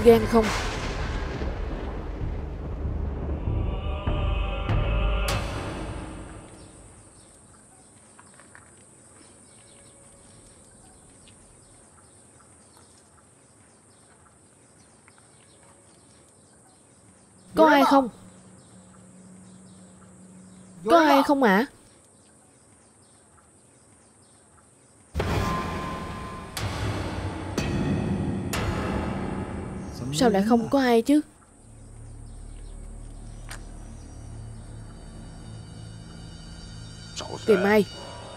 gan không? Có ai không? Có ai không ạ? Sao lại không có ai chứ? Tìm ai?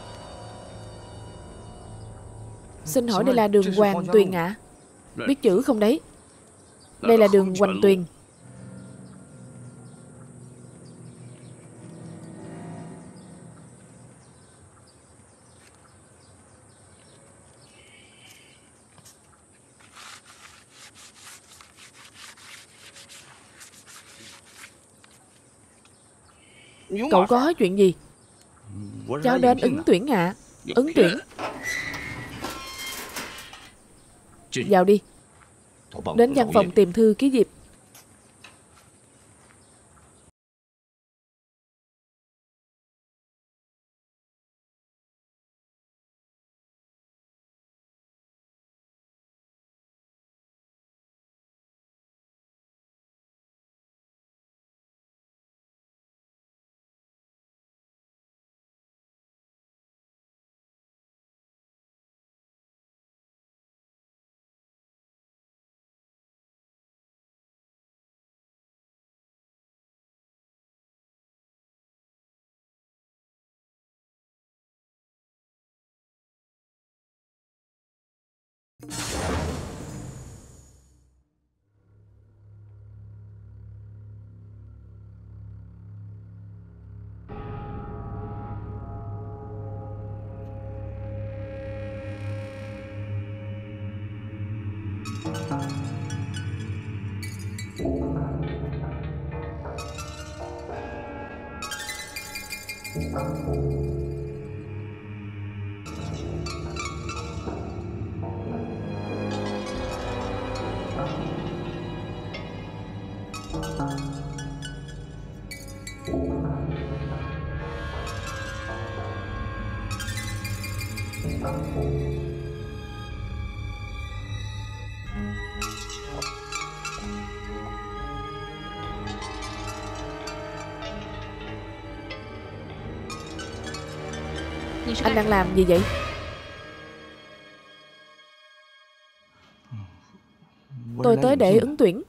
Xin hỏi đây là đường Hoàng Tuyền ạ? Biết chữ không đấy? Đây là đường Hoành Tuyền. Cậu có chuyện gì? Cháu đến ứng tuyển ạ. Ứng tuyển. Vào đi. Đến văn phòng tìm thư ký Diệp. Anh đang làm gì vậy? Tôi tới để ứng tuyển.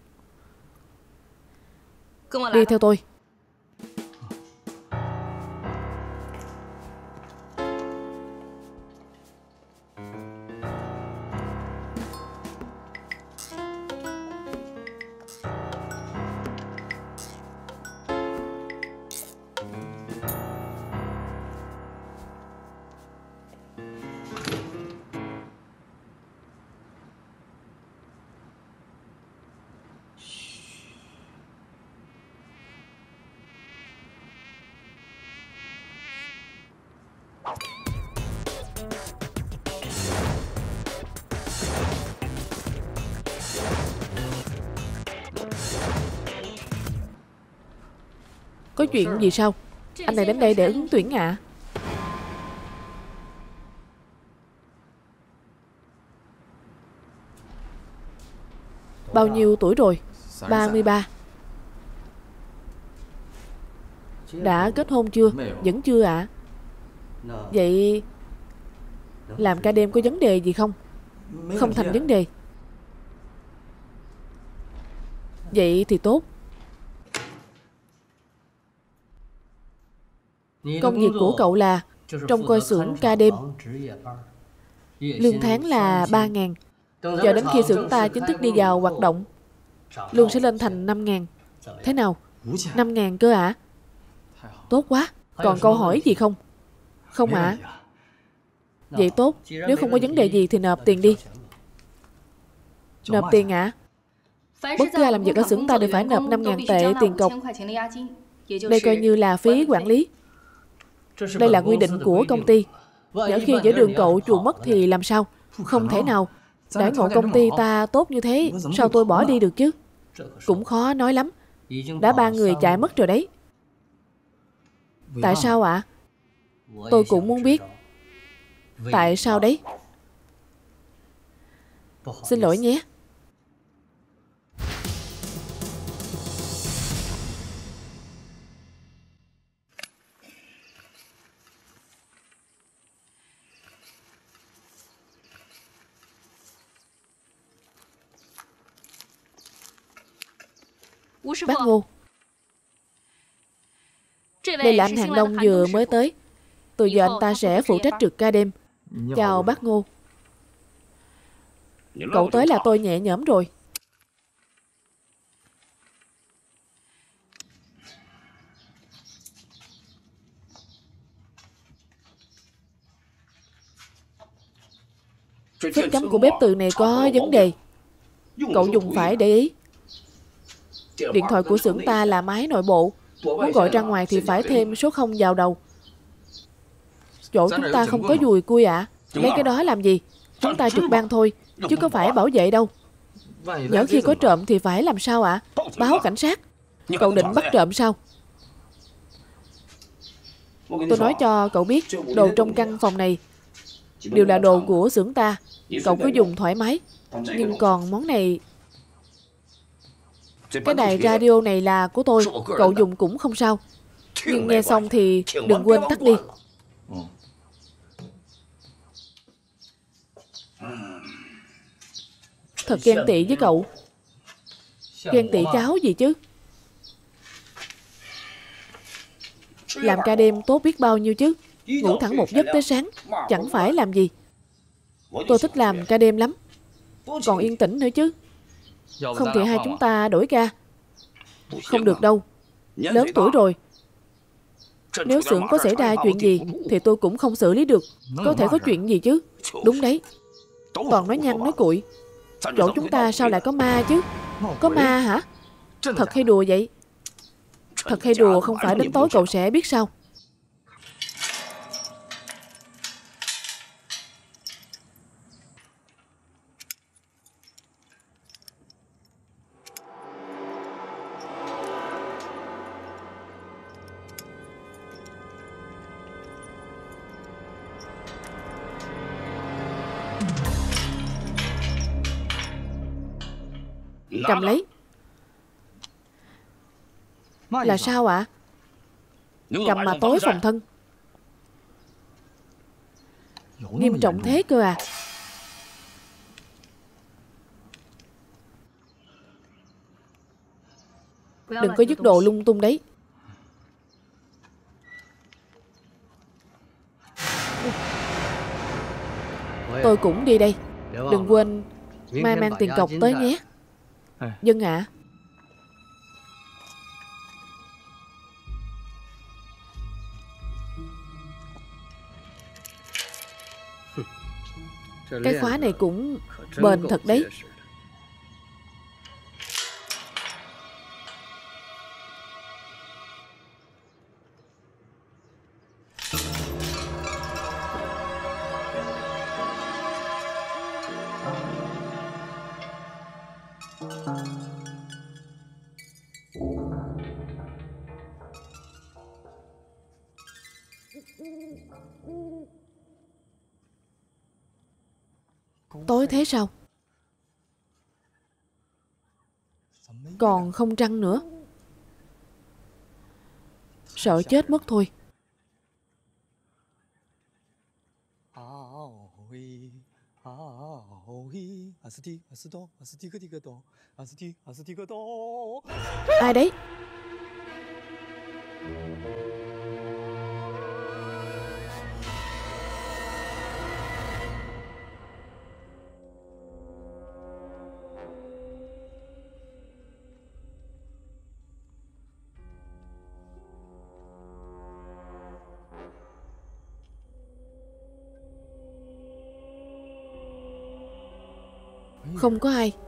Đi theo tôi. Có chuyện gì sao? Anh này đến đây để ứng tuyển ạ. Bao nhiêu tuổi rồi? 33. Đã kết hôn chưa? Vẫn chưa ạ. Vậy làm ca đêm có vấn đề gì không? Không thành vấn đề. Vậy thì tốt. Công việc của cậu là trông coi xưởng ca đêm. Lương tháng là 3.000. Chờ đến khi xưởng ta chính thức đi vào hoạt động, lương sẽ lên thành 5.000. Thế nào? 5.000 cơ ạ? Tốt quá. Còn câu hỏi gì không? Không ạ. Vậy tốt. Nếu không có vấn đề gì thì nộp tiền đi. Nộp tiền ạ? Bất cứ ai làm việc ở xưởng ta đều phải nộp 5.000 tệ tiền cọc. Đây coi như là phí quản lý. Đây là quy định của công ty. Nhỡ khi giữa đường cậu chuồn mất thì làm sao? Không thể nào. Đãi ngộ công ty ta tốt như thế, sao tôi bỏ đi được chứ? Cũng khó nói lắm. Đã 3 người chạy mất rồi đấy. Tại sao ạ? Tôi cũng muốn biết. Tại sao đấy? Xin lỗi nhé. Bác Ngô, đây là anh Hàng Đông vừa mới tới. Từ giờ anh ta sẽ phụ trách trực ca đêm. Chào bác Ngô. Cậu tới là tôi nhẹ nhõm rồi. Phích cắm của bếp từ này có vấn đề. Cậu dùng phải để ý. Điện thoại của xưởng ta là máy nội bộ. Muốn gọi ra ngoài thì phải thêm số 0 vào đầu. Chỗ chúng ta không có dùi cui ạ. Lấy cái đó làm gì? Chúng ta trực ban thôi, chứ có phải bảo vệ đâu. Nhỡ khi có trộm thì phải làm sao ạ? Báo cảnh sát. Cậu định bắt trộm sao? Tôi nói cho cậu biết, đồ trong căn phòng này đều là đồ của xưởng ta. Cậu cứ dùng thoải mái. Nhưng còn món này... Cái đài radio này là của tôi. Cậu dùng cũng không sao. Nhưng nghe xong thì đừng quên tắt đi. Thật ghen tị với cậu. Ghen tị cháu gì chứ? Làm ca đêm tốt biết bao nhiêu chứ. Ngủ thẳng một giấc tới sáng, chẳng phải làm gì. Tôi thích làm ca đêm lắm. Còn yên tĩnh nữa chứ. Không thì hai chúng ta đổi ca. Không được đâu. Lớn tuổi rồi. Nếu xưởng có xảy ra chuyện gì thì tôi cũng không xử lý được. Có thể có chuyện gì chứ. Đúng đấy. Toàn nói nhăng nói cuội. Chỗ chúng ta sao lại có ma chứ? Có ma hả? Thật hay đùa vậy? Thật hay đùa không phải đến tối cậu sẽ biết sao. Cầm lấy. Là sao ạ? Cầm mà tối phòng thân. Nghiêm trọng thế cơ à? Đừng có dứt đồ lung tung đấy. Tôi cũng đi đây. Đừng quên mai mang tiền cọc tới nhé. Dân ạ. Cái khóa này cũng bền thật đấy. Tối thế sao? Còn không trăng nữa. Sợ chết mất thôi. Ai đấy? Không có ai.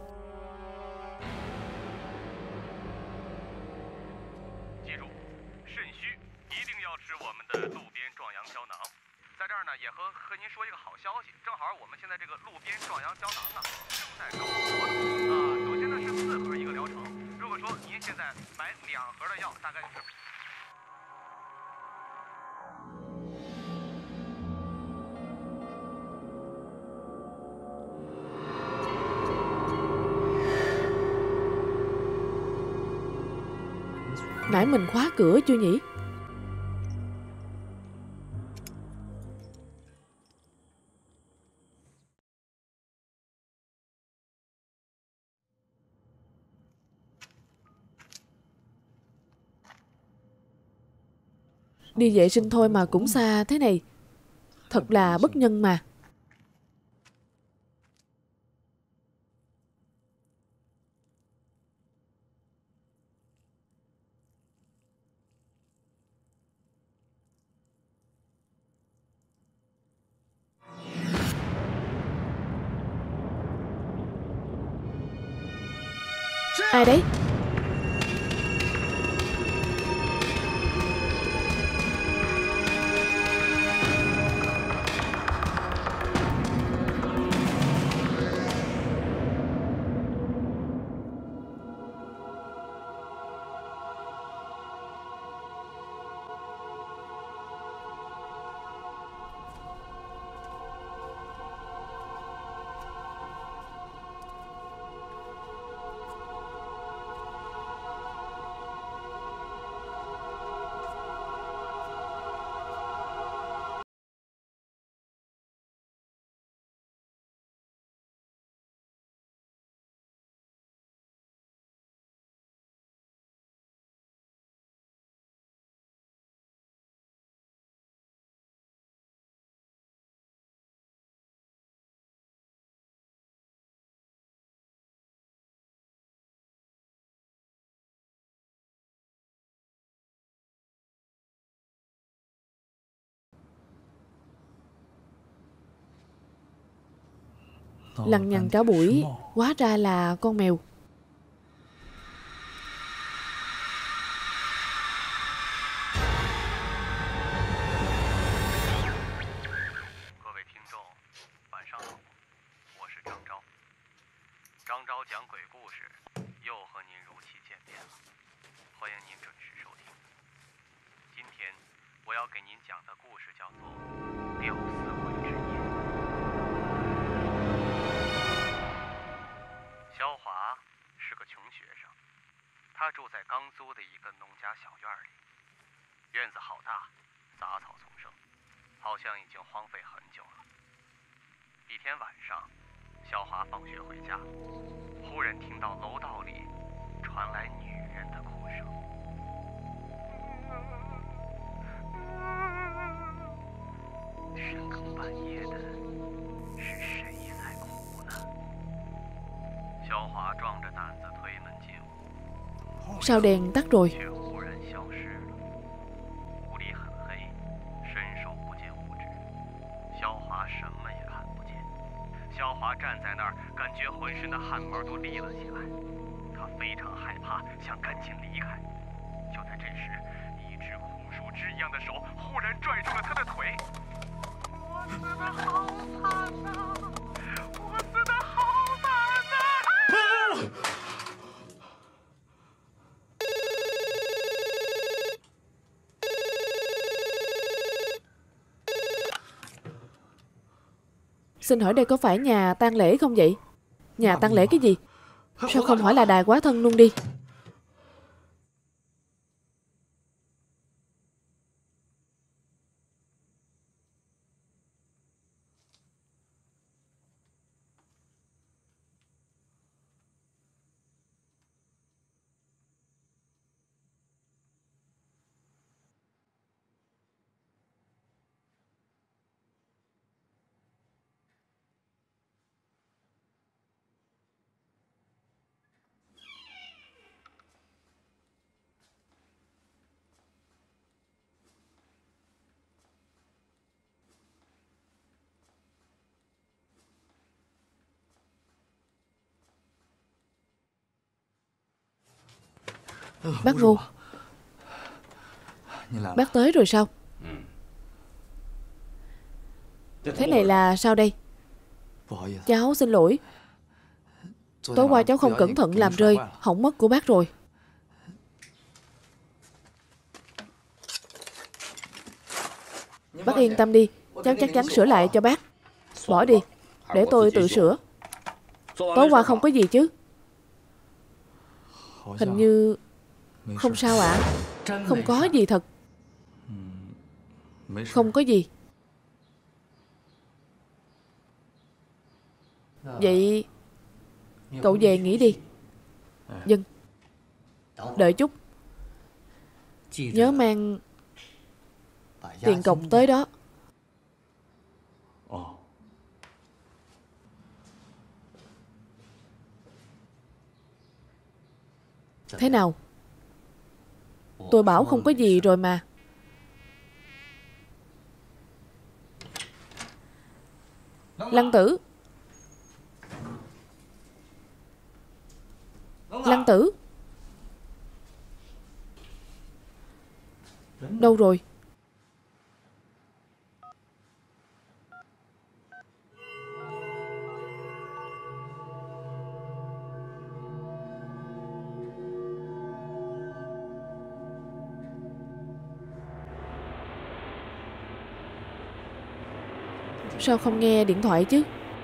Nãy mình khóa cửa chưa nhỉ? Đi vệ sinh thôi mà cũng xa thế này. Thật là bất nhân mà. Ai đấy? Lằng nhằng cả buổi, hóa ra là con mèo. Sao đèn tắt rồi? Xin hỏi đây có phải nhà tang lễ không vậy? Nhà tang lễ cái gì? Sao không hỏi là đài quá thân luôn đi? Bác Ngô, bác tới rồi sao? Thế này là sao đây? Cháu xin lỗi. Tối qua cháu không cẩn thận làm rơi, hỏng mất của bác rồi. Bác yên tâm đi, cháu chắc chắn sửa lại cho bác. Bỏ đi, để tôi tự sửa. Tối qua không có gì chứ? Hình như không sao ạ. Không có gì thật. Không có gì. Vậy cậu về nghỉ đi. Vâng. Đợi chút. Nhớ mang tiền cọc tới đó. Thế nào? Tôi bảo không có gì rồi mà. Lăng Tử. Lăng Tử. Đâu rồi? Sao không nghe điện thoại chứ?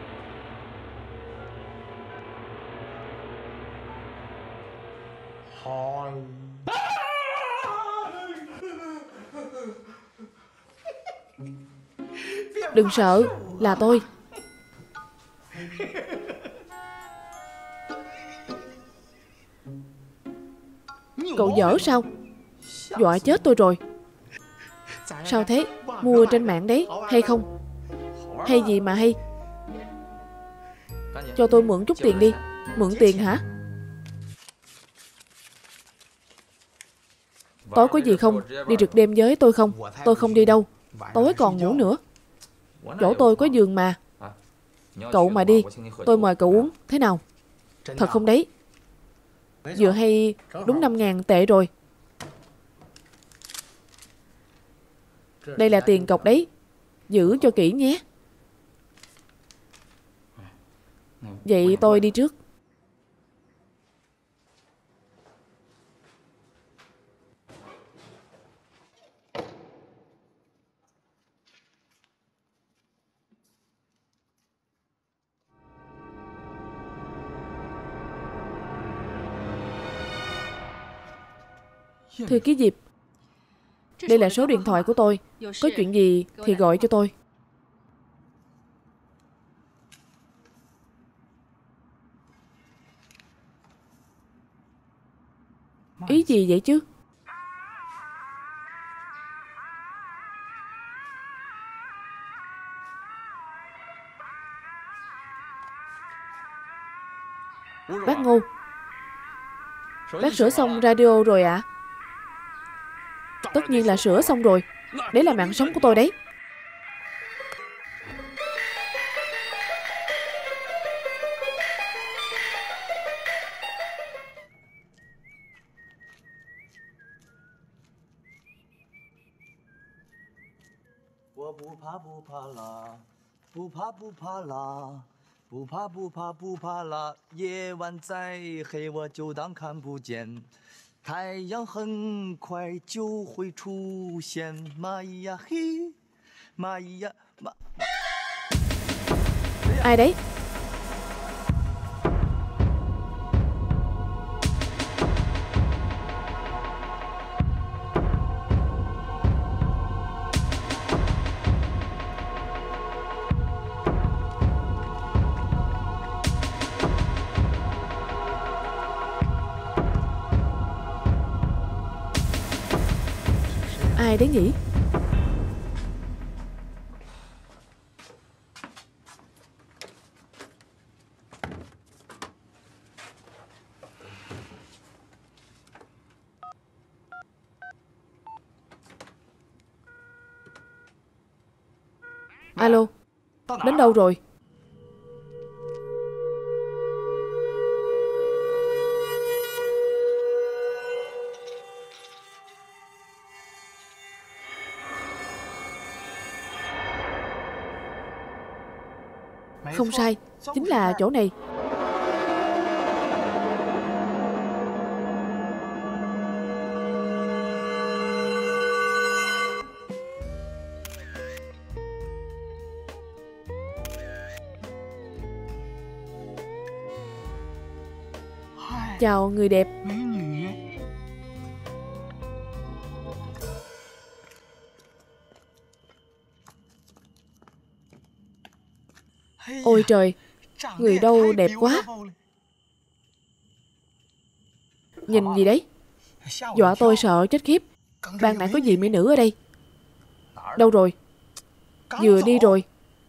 Đừng sợ, là tôi. Cậu dở sao? Dọa chết tôi rồi. Sao thế? Mua trên mạng đấy, hay không? Hay gì mà hay? Cho tôi mượn chút tiền đi. Mượn tiền hả? Tối có gì không? Đi rực đêm với tôi không? Tôi không đi đâu. Tối còn ngủ nữa. Chỗ tôi có giường mà. Cậu mà đi, tôi mời cậu uống. Thế nào? Thật không đấy? Vừa hay đúng 5.000 tệ rồi. Đây là tiền cọc đấy. Giữ cho kỹ nhé. Vậy tôi đi trước. Thư ký Diệp, đây là số điện thoại của tôi. Có chuyện gì thì gọi cho tôi. Ý gì vậy chứ? Bác Ngô, bác sửa xong radio rồi ạ? Tất nhiên là sửa xong rồi. Đấy là mạng sống của tôi đấy. Ai đấy? Ai đấy nhỉ? Alo, đến đâu rồi? Không sai, chính là chỗ này. Chào người đẹp. Ôi trời, người đâu đẹp quá. Nhìn gì đấy? Dọa tôi sợ chết khiếp. Ban nãy có gì mỹ nữ ở đây? Đâu rồi? Vừa đi rồi.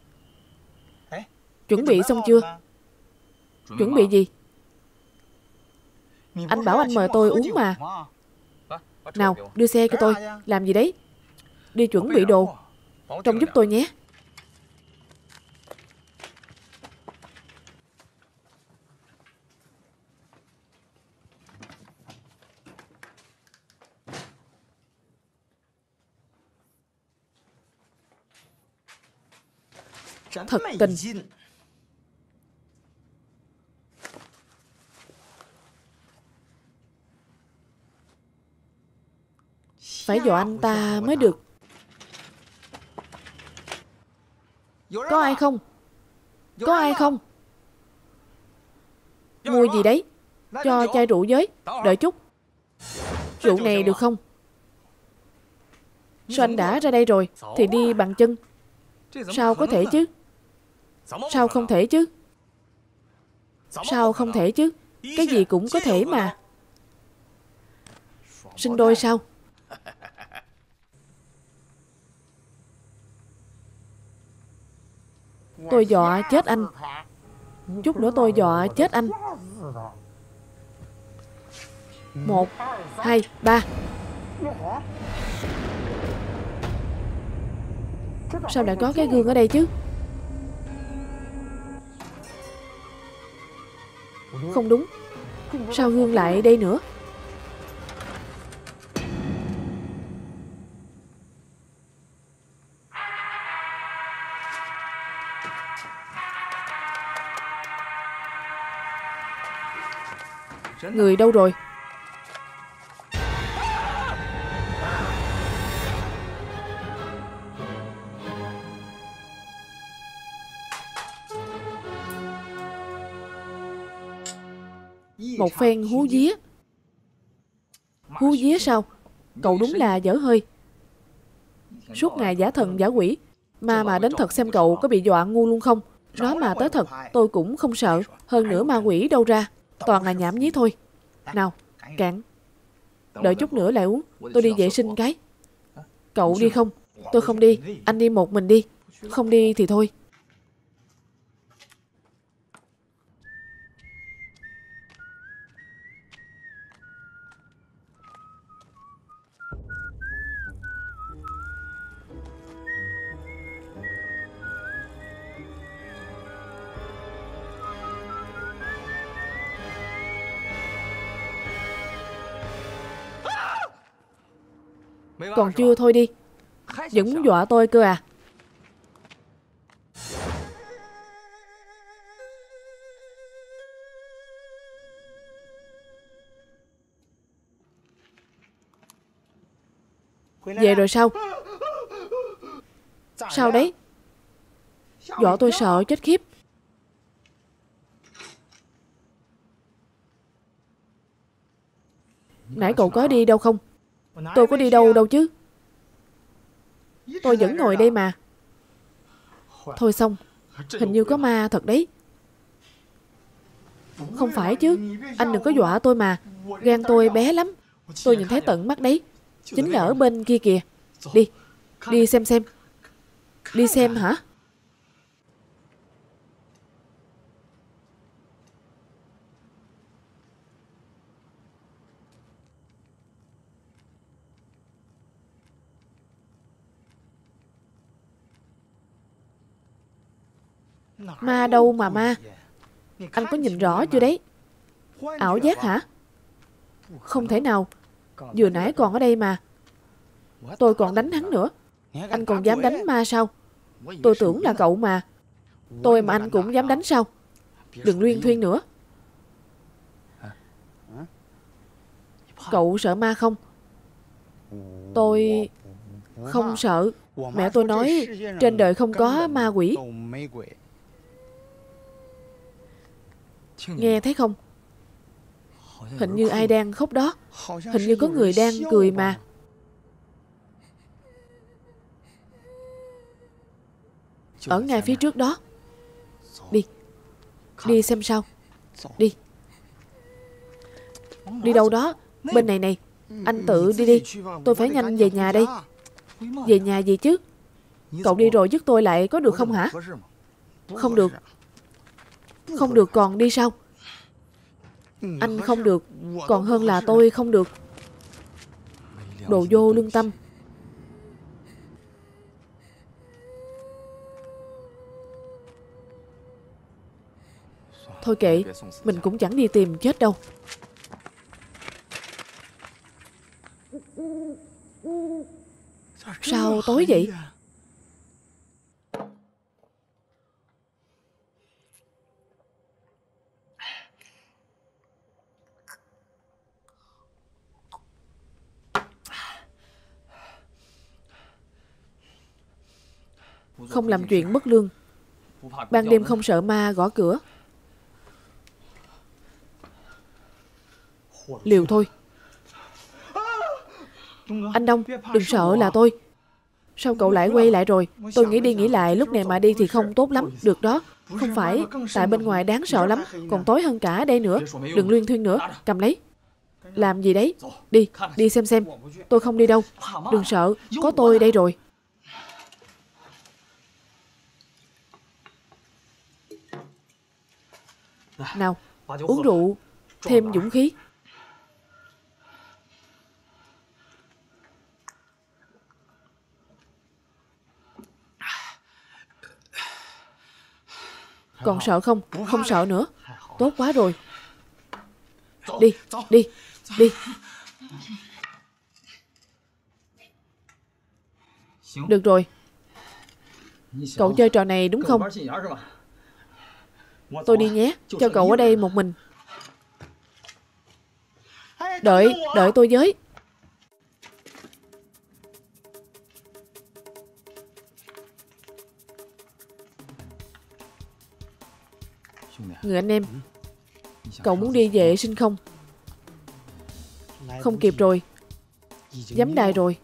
Chuẩn bị xong chưa? Chuẩn bị gì? Anh bảo anh mời tôi uống mà. Nào, đưa xe cho tôi. Làm gì đấy? Đi chuẩn bị đồ. Trông giúp tôi nhé. Thật tình. Phải dọa anh ta mới được. Có ai không? Có ai không? Mua gì đấy? Cho chai rượu với. Đợi chút. Rượu này được không? Sao anh đã ra đây rồi thì đi bằng chân? Sao có thể chứ? Sao không thể chứ? Sao không thể chứ? Cái gì cũng có thể mà. Sinh đôi sao? Tôi dọa chết anh. Chút nữa tôi dọa chết anh. 1, 2, 3. Sao lại có cái gương ở đây chứ? Không đúng. Sao gương lại đây nữa? Người đâu rồi? Một phen hú vía. Hú vía sao? Cậu đúng là dở hơi. Suốt ngày giả thần giả quỷ. Mà đến thật xem cậu có bị dọa ngu luôn không? Nói mà tới thật tôi cũng không sợ. Hơn nữa ma quỷ đâu ra? Toàn là nhảm nhí thôi. Nào, cạn. Đợi chút nữa lại uống. Tôi đi vệ sinh cái. Cậu đi không? Tôi không đi. Anh đi một mình đi. Không đi thì thôi. Còn chưa thôi đi. Vẫn muốn dọa tôi cơ à? Về rồi sao? Sao đấy? Dọa tôi sợ chết khiếp. Nãy cậu có đi đâu không? Tôi có đi đâu chứ. Tôi vẫn ngồi đây mà. Thôi xong. Hình như có ma thật đấy. Không phải chứ. Anh đừng có dọa tôi mà. Gan tôi bé lắm. Tôi nhìn thấy tận mắt đấy. Chính là ở bên kia kìa. Đi. Đi xem. Đi xem hả? Ma đâu mà ma? Anh có nhìn rõ chưa đấy? Ảo giác hả? Không thể nào. Vừa nãy còn ở đây mà. Tôi còn đánh hắn nữa. Anh còn dám đánh ma sao? Tôi tưởng là cậu mà. Tôi mà anh cũng dám đánh sao? Đừng luyên thuyên nữa. Cậu sợ ma không? Tôi không sợ. Mẹ tôi nói trên đời không có ma quỷ. Nghe thấy không? Hình như ai đang khóc đó. Hình như có người đang cười mà. Ở ngay phía trước đó. Đi. Đi xem sao. Đi. Đi đâu đó? Bên này này. Anh tự đi đi. Tôi phải nhanh về nhà đây. Về nhà gì chứ? Cậu đi rồi dứt tôi lại có được không hả? Không được. Không được còn đi sao? Anh không được còn hơn là tôi không được. Đồ vô lương tâm. Thôi kệ, mình cũng chẳng đi tìm chết đâu. Sao tối vậy? Không làm chuyện bất lương. Ban đêm không sợ ma gõ cửa. Liều thôi. Anh Đông, đừng sợ là tôi. Sao cậu lại quay lại rồi? Tôi nghĩ đi nghĩ lại, lúc này mà đi thì không tốt lắm. Được đó. Không phải, tại bên ngoài đáng sợ lắm. Còn tối hơn cả đây nữa. Đừng luyên thuyên nữa. Cầm lấy. Làm gì đấy? Đi, đi xem. Tôi không đi đâu. Đừng sợ, có tôi đây rồi. Nào, uống rượu, thêm dũng khí. Còn sợ không? Không sợ nữa. Tốt quá rồi. Đi, đi, đi. Được rồi. Cậu chơi trò này đúng không? Tôi đi nhé, cho cậu ở đây một mình. Đợi tôi với. Người anh em, cậu muốn đi vệ sinh không? Không kịp rồi. Giám đài rồi.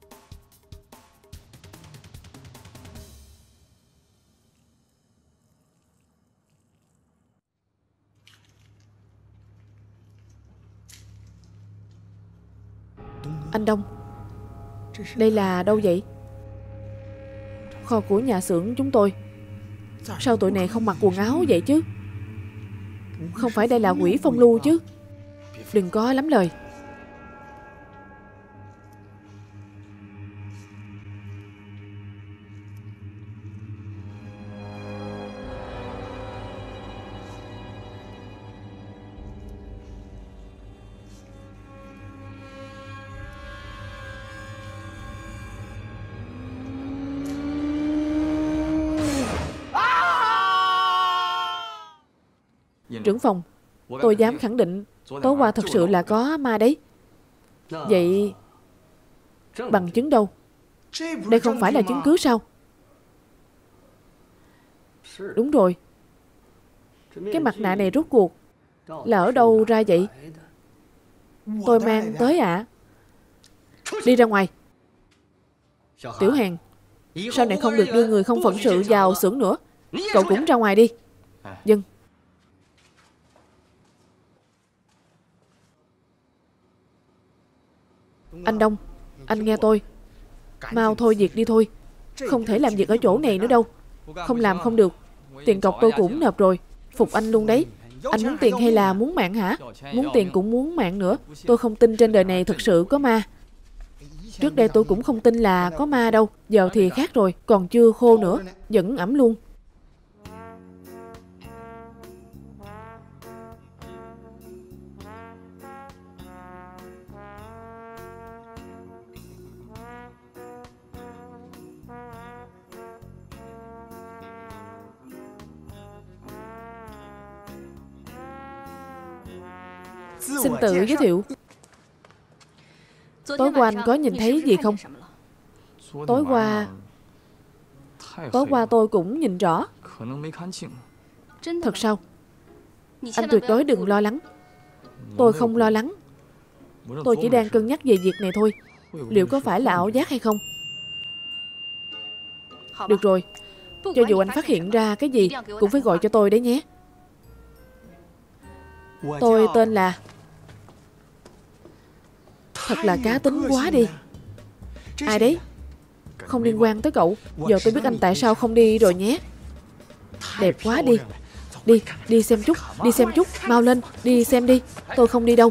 Anh Đông, đây là đâu vậy? Kho của nhà xưởng chúng tôi. Sao tụi này không mặc quần áo vậy chứ? Không phải đây là quỷ phong lưu chứ? Đừng có lắm lời. Trưởng phòng, tôi dám khẳng định tối qua thật sự là có ma đấy. Vậy bằng chứng đâu? Đây không phải là chứng cứ sao? Đúng rồi. Cái mặt nạ này rốt cuộc là ở đâu ra vậy? Tôi mang tới ạ. Đi ra ngoài. Tiểu Hàn, sau này không được đưa người không phận sự vào xưởng nữa. Cậu cũng ra ngoài đi. Vâng. Anh Đông, anh nghe tôi. Mau thôi việc đi thôi. Không thể làm việc ở chỗ này nữa đâu. Không làm không được. Tiền cọc tôi cũng nộp rồi. Phục anh luôn đấy. Anh muốn tiền hay là muốn mạng hả? Muốn tiền cũng muốn mạng nữa. Tôi không tin trên đời này thực sự có ma. Trước đây tôi cũng không tin là có ma đâu. Giờ thì khác rồi. Còn chưa khô nữa. Vẫn ẩm luôn. Xin tự giới thiệu. Tối qua anh có nhìn thấy gì không? Tối qua tôi cũng nhìn rõ. Thật sao? Anh tuyệt đối đừng lo lắng. Tôi không lo lắng. Tôi chỉ đang cân nhắc về việc này thôi. Liệu có phải là ảo giác hay không? Được rồi, cho dù anh phát hiện ra cái gì cũng phải gọi cho tôi đấy nhé. Tôi tên là... Thật là cá tính quá đi. Ai đấy? Không liên quan tới cậu. Giờ tôi biết anh tại sao không đi rồi nhé. Đẹp quá đi. Đi xem chút, mau lên, đi xem đi. Tôi không đi đâu.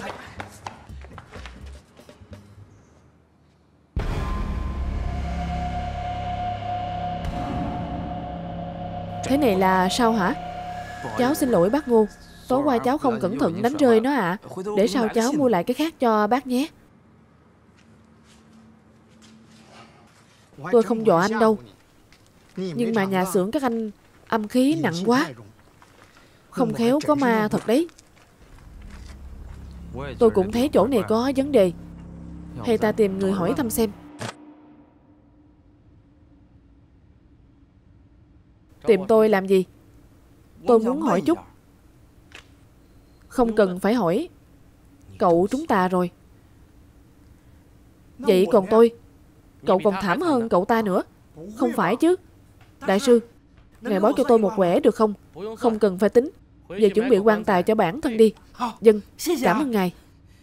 Thế này là sao hả? Cháu xin lỗi bác Ngô. Tối qua cháu không cẩn thận đánh rơi nó ạ. Để sau cháu mua lại cái khác cho bác nhé. Tôi không dọa anh đâu. Nhưng mà nhà xưởng các anh âm khí nặng quá. Không khéo có ma thật đấy. Tôi cũng thấy chỗ này có vấn đề. Hay ta tìm người hỏi thăm xem. Tìm tôi làm gì? Tôi muốn hỏi chút. Không cần phải hỏi. Cậu trúng tà rồi. Vậy còn tôi? Cậu còn thảm hơn cậu ta nữa. Không phải chứ. Đại sư, ngài bó cho tôi một quẻ được không? Không cần phải tính. Về chuẩn bị quan tài cho bản thân đi. Dân, cảm ơn ngài.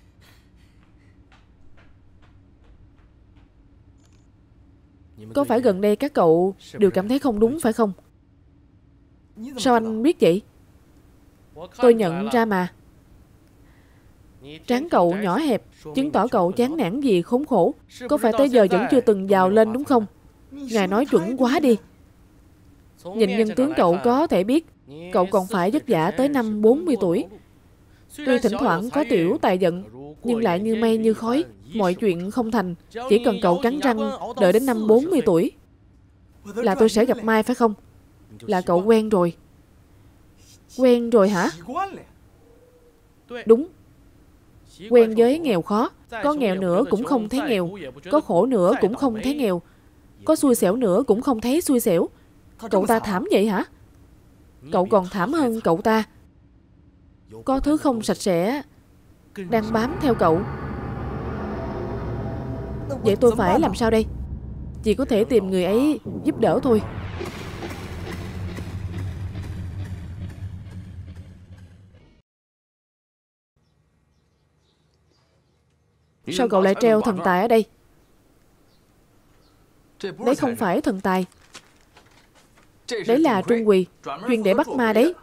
Có phải gần đây các cậu đều cảm thấy không đúng phải không? Sao anh biết vậy? Tôi nhận ra mà. Trán cậu nhỏ hẹp, chứng tỏ cậu chán nản vì khốn khổ. Có phải tới giờ vẫn chưa từng giàu lên đúng không? Ngài nói chuẩn quá đi. Nhìn nhân tướng cậu có thể biết cậu còn phải vất vả tới năm 40 tuổi. Tuy thỉnh thoảng có tiểu tài giận, nhưng lại như mây như khói. Mọi chuyện không thành. Chỉ cần cậu cắn răng đợi đến năm 40 tuổi là tôi sẽ gặp Mai phải không? Là cậu quen rồi. Quen rồi hả? Đúng. Quen với nghèo khó. Có nghèo nữa cũng không thấy nghèo. Có khổ nữa cũng không thấy nghèo. Có xui xẻo nữa cũng không thấy xui xẻo. Cậu ta thảm vậy hả? Cậu còn thảm hơn cậu ta. Có thứ không sạch sẽ đang bám theo cậu. Vậy tôi phải làm sao đây? Chỉ có thể tìm người ấy giúp đỡ thôi. Sao cậu lại treo thần tài ở đây? Đấy không phải thần tài. Đấy là trung quỳ, chuyên để bắt ma đấy.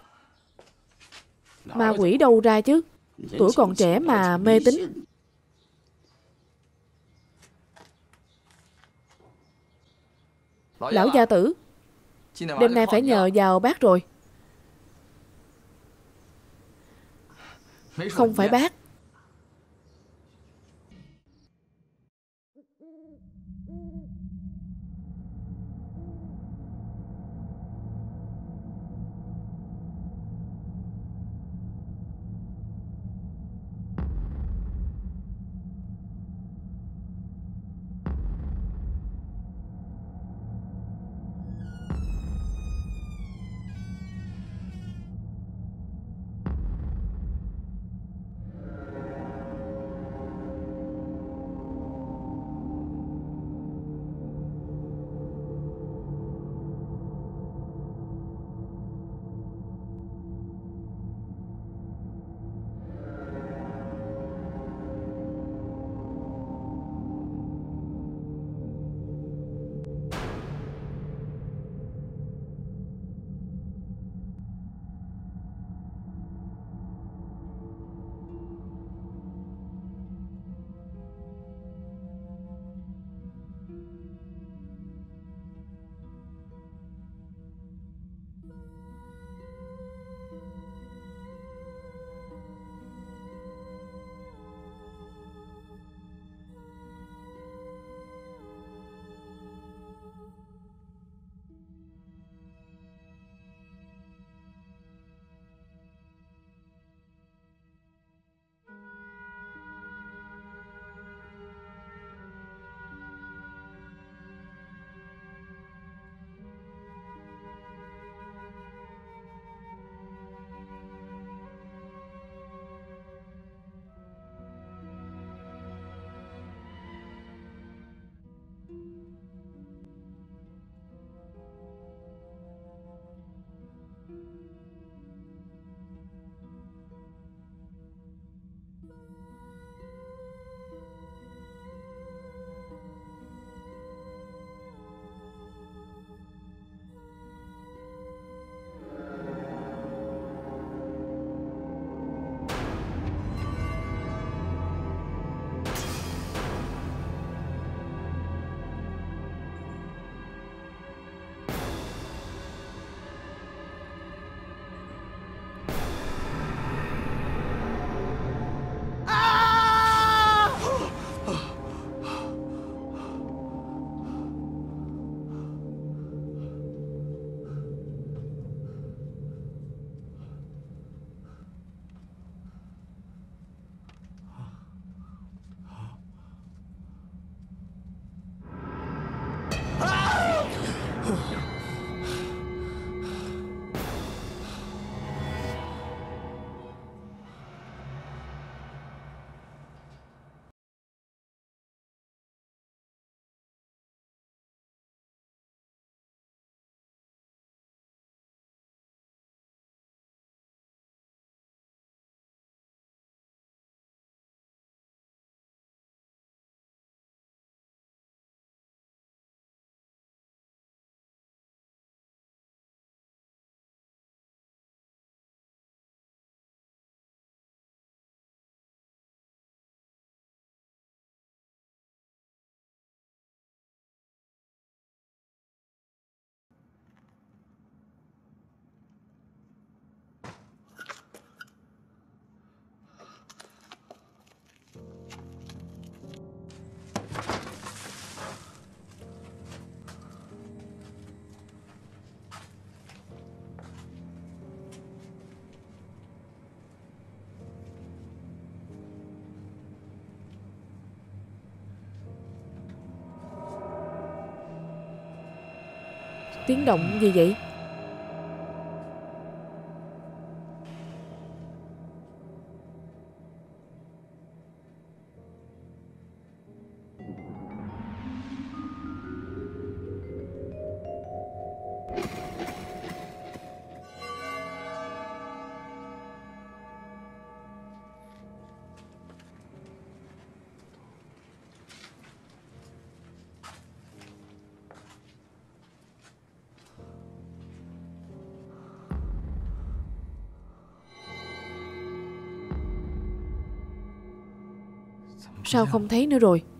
Ma quỷ đâu ra chứ? Tuổi còn trẻ mà mê tín. Lão gia tử, đêm nay phải nhờ vào bác rồi. Không phải bác. Tiếng động gì vậy? Sao không thấy nữa rồi?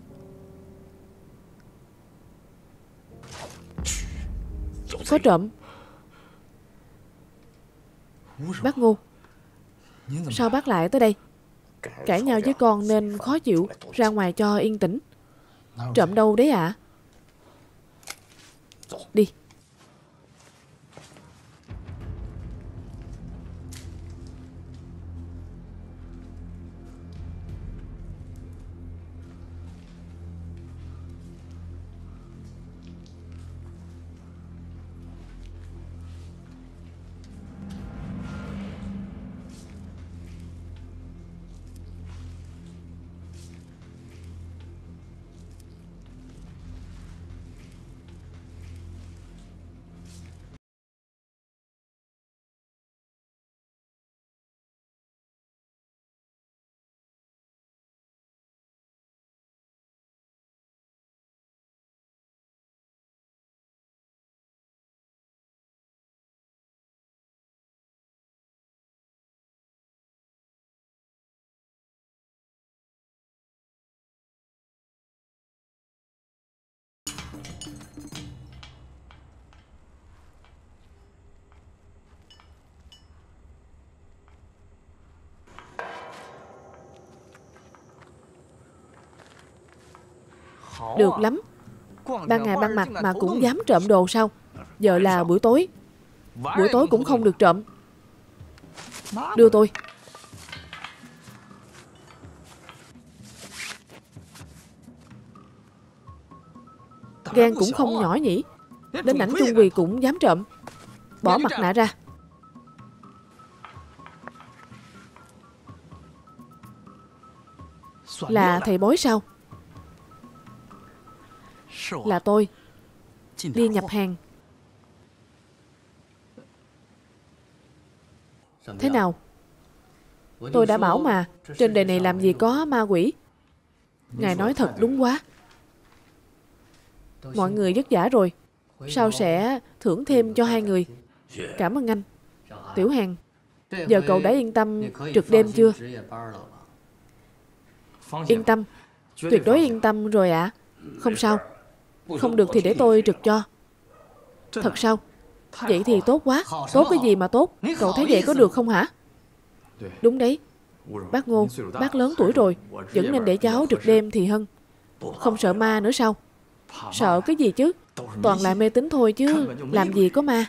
Có trộm. Bác Ngô, sao bác lại tới đây? Cãi nhau với con nên khó chịu, ra ngoài cho yên tĩnh. Trộm đâu đấy ạ? Đi. Được lắm. Ban ngày ban mặt mà cũng dám trộm đồ sao? Giờ là buổi tối. Buổi tối cũng không được trộm. Đưa tôi. Gan cũng không nhỏ nhỉ. Đến ảnh Trung Quỳ cũng dám trộm. Bỏ mặt nạ ra. Là thầy bói sao? Là tôi. Đi nhập hàng. Thế nào? Tôi đã bảo mà, trên đời này làm gì có ma quỷ. Ngài nói thật đúng quá. Mọi người vất vả rồi, sao sẽ thưởng thêm cho hai người? Cảm ơn anh. Tiểu Hàn, giờ cậu đã yên tâm trực đêm chưa? Yên tâm. Tuyệt đối yên tâm rồi ạ. Không sao. Không được thì để tôi trực cho. Thật sao? Vậy thì tốt quá. Tốt cái gì mà tốt? Cậu thấy vậy có được không hả? Đúng đấy. Bác Ngô, bác lớn tuổi rồi, vẫn nên để cháu trực đêm thì hơn. Không sợ ma nữa sao? Sợ cái gì chứ? Toàn là mê tín thôi chứ làm gì có ma.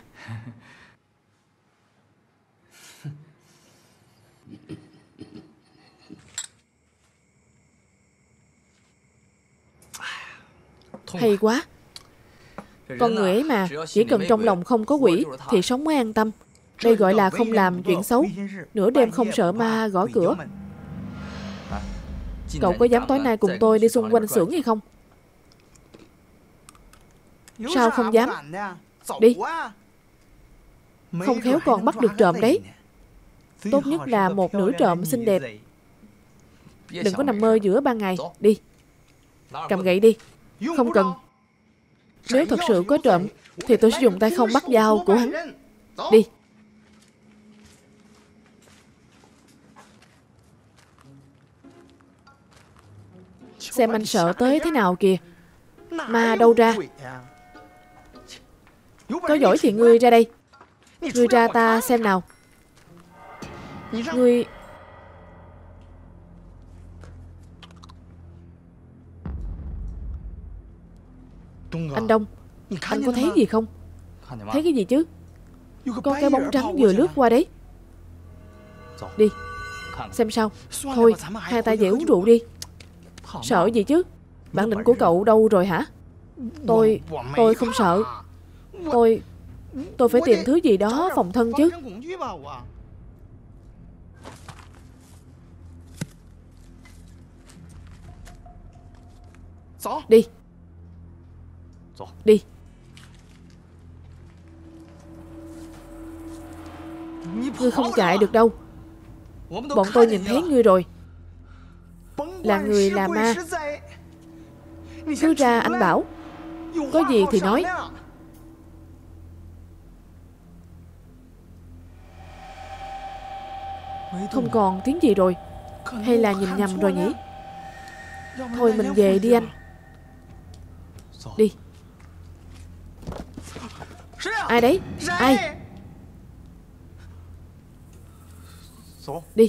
Hay quá. Con người ấy mà, chỉ cần trong lòng không có quỷ thì sống mới an tâm. Đây gọi là không làm chuyện xấu. Nửa đêm không sợ ma gõ cửa. Cậu có dám tối nay cùng tôi đi xung quanh xưởng hay không? Sao không dám? Đi. Không khéo còn bắt được trộm đấy. Tốt nhất là một nữ trộm xinh đẹp. Đừng có nằm mơ giữa ban ngày. Đi. Cầm gậy đi. Không cần. Nếu thật sự có trộm thì tôi sẽ dùng tay không bắt dao của hắn. Đi. Xem anh sợ tới thế nào kìa. Ma đâu ra? Có giỏi thì ngươi ra đây. Ngươi ra ta xem nào. Ngươi... Anh Đông, anh có thấy gì không? Thấy cái gì chứ? Có cái bóng trắng vừa lướt qua đấy. Đi. Xem sao. Thôi, hai ta về uống rượu đi. Sợ gì chứ? Bản lĩnh của cậu đâu rồi hả? Tôi không sợ. Tôi phải tìm thứ gì đó phòng thân chứ. Đi. Đi. Ngươi không chạy được đâu. Bọn tôi nhìn thấy ngươi rồi. Là người là ma. Cứ ra anh bảo. Có gì thì nói. Không còn tiếng gì rồi. Hay là nhìn nhầm rồi nhỉ? Thôi mình về đi anh. Đi. Ai đấy? Ai? Đi.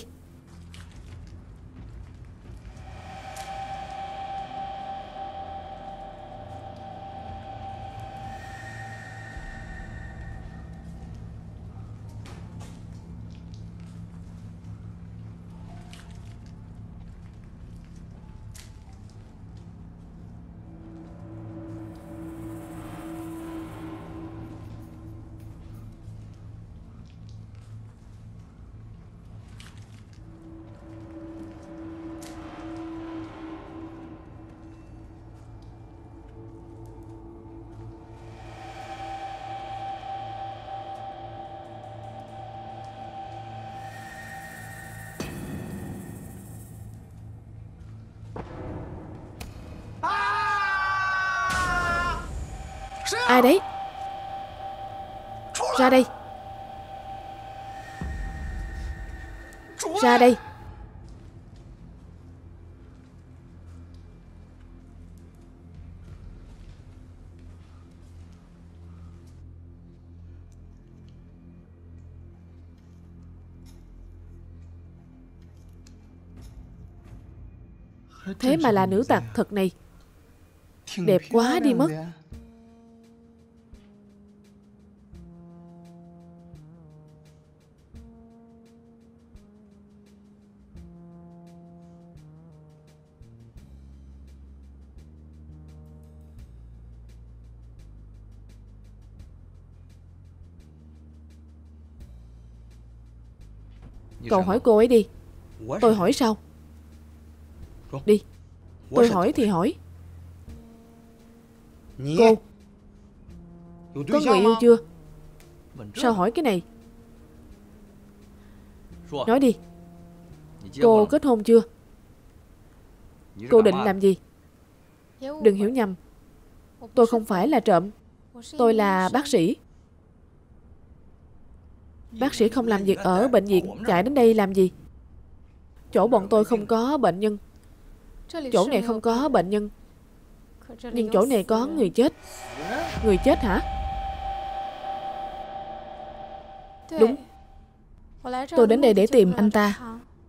Ai đấy? Ra đây. Ra đây. Thế mà là nữ tặc thật này. Đẹp quá đi mất. Cậu hỏi cô ấy đi. Tôi hỏi sao? Đi. Tôi hỏi thì hỏi. Cô có người yêu chưa? Sao hỏi cái này? Nói đi. Cô kết hôn chưa? Cô định làm gì? Đừng hiểu nhầm. Tôi không phải là trộm. Tôi là bác sĩ. Bác sĩ không làm việc ở bệnh viện. Chạy đến đây làm gì? Chỗ bọn tôi không có bệnh nhân. Chỗ này không có bệnh nhân. Nhưng chỗ này có người chết. Người chết hả? Đúng. Tôi đến đây để tìm anh ta.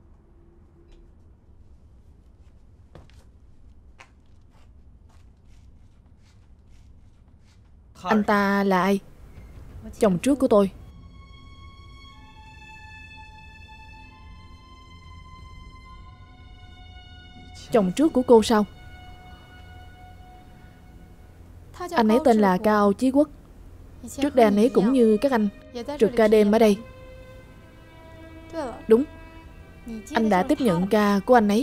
Anh ta là ai? Chồng trước của tôi. Chồng trước của cô sao? Anh ấy tên là Cao Chí Quốc. Trước đây anh ấy cũng như các anh trực ca đêm ở đây. Đúng. Anh đã tiếp nhận ca của anh ấy.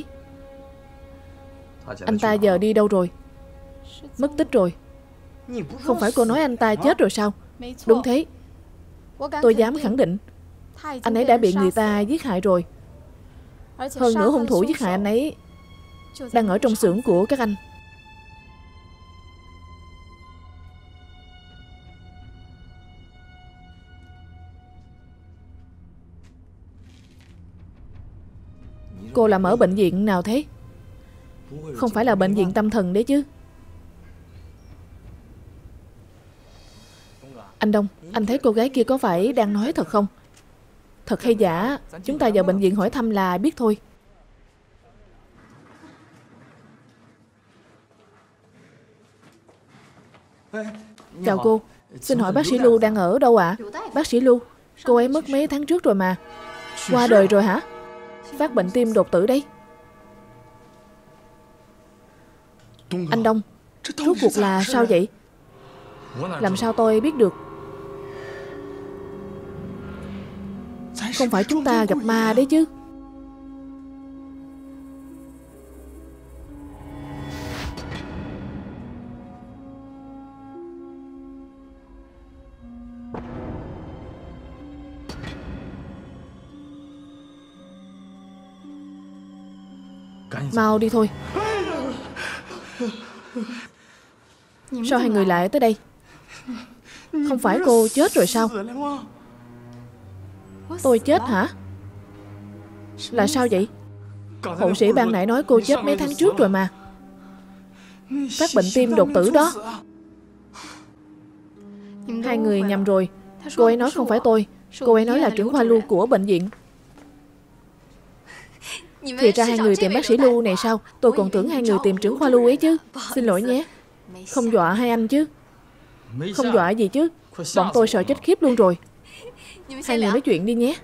Anh ta giờ đi đâu rồi? Mất tích rồi. Không phải cô nói anh ta chết rồi sao? Đúng thế. Tôi dám khẳng định anh ấy đã bị người ta giết hại rồi. Hơn nữa hung thủ giết hại anh ấy đang ở trong xưởng của các anh. Cô làm ở bệnh viện nào thế? Không phải là bệnh viện tâm thần đấy chứ? Anh Đông, anh thấy cô gái kia có phải đang nói thật không? Thật hay giả, chúng ta vào bệnh viện hỏi thăm là biết thôi. Chào cô, xin hỏi bác sĩ Lưu đang ở đâu ạ? Bác sĩ Lưu, cô ấy mất mấy tháng trước rồi mà. Qua đời rồi hả? Phát bệnh tim đột tử đấy. Anh Đông, rốt cuộc là sao vậy? Làm sao tôi biết được? Không phải chúng ta gặp ma đấy chứ? Mau đi thôi. Sao hai người lại tới đây? Không phải cô chết rồi sao? Tôi chết hả? Là sao vậy? Hộ sĩ ban nãy nói cô chết mấy tháng trước rồi mà. Phát bệnh tim đột tử đó. Hai người nhầm rồi. Cô ấy nói không phải tôi. Cô ấy nói là trưởng khoa Lưu của bệnh viện. Thì ra hai người tìm bác sĩ Lưu này sao? Tôi còn tưởng hai người tìm trưởng khoa Lưu ấy chứ. Xin lỗi nhé. Không dọa hai anh chứ? Không dọa gì chứ? Bọn tôi sợ chết khiếp luôn rồi. Hai người nói chuyện đi nhé.